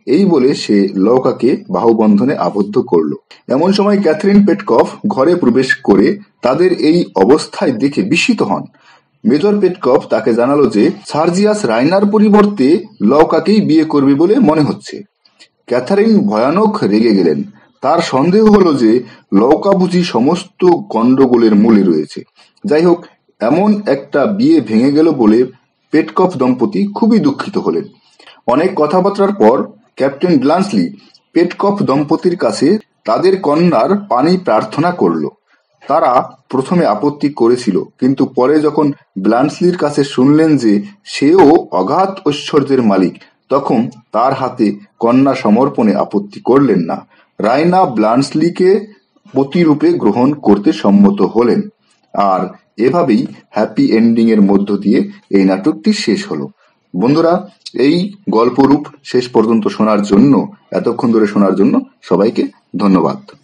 এই বলে সে লৌকাকে বাহুবন্ধনে আবদ্ধ করলো। এমন সময় ক্যাথরিন পেটকফ ঘরে প্রবেশ করে তাদের এই অবস্থায় দেখে বিস্মিত হন। মেজর পেটকফ তাকে জানালো যে সার্জিয়াস রাইনার পরিবর্তে লৌকাকেই বিয়ে করবে বলে মনে হচ্ছে। ক্যাথারিন ভয়ানক রেগে গেলেন। তার সন্দেহ হলো যে লৌকা বুঝি সমস্ত গন্ডগোলের মূলে রয়েছে। যাই হোক, এমন একটা বিয়ে ভেঙে গেল বলে পেটকফ দম্পতি খুবই দুঃখিত হলেন। অনেক কথাবার্তার পর ক্যাপ্টেন ব্লান্সলি পেটকফ দম্পতির কাছে তাদের কন্যার পানি প্রার্থনা করল। তারা প্রথমে আপত্তি করেছিল, কিন্তু পরে যখন ব্লান্সলির কাছে শুনলেন যে সেও অগাধ ঐশ্বর্যের মালিক, তখন তার হাতে কন্যা সমর্পণে আপত্তি করলেন না। রাইনা ব্লান্সলিকে পতিরূপে গ্রহণ করতে সম্মত হলেন। আর এভাবেই হ্যাপি এন্ডিং এর মধ্য দিয়ে এই নাটকটি শেষ হলো। বন্ধুরা, এই গল্পরূপ শেষ পর্যন্ত শোনার জন্য, এতক্ষণ ধরে শোনার জন্য সবাইকে ধন্যবাদ।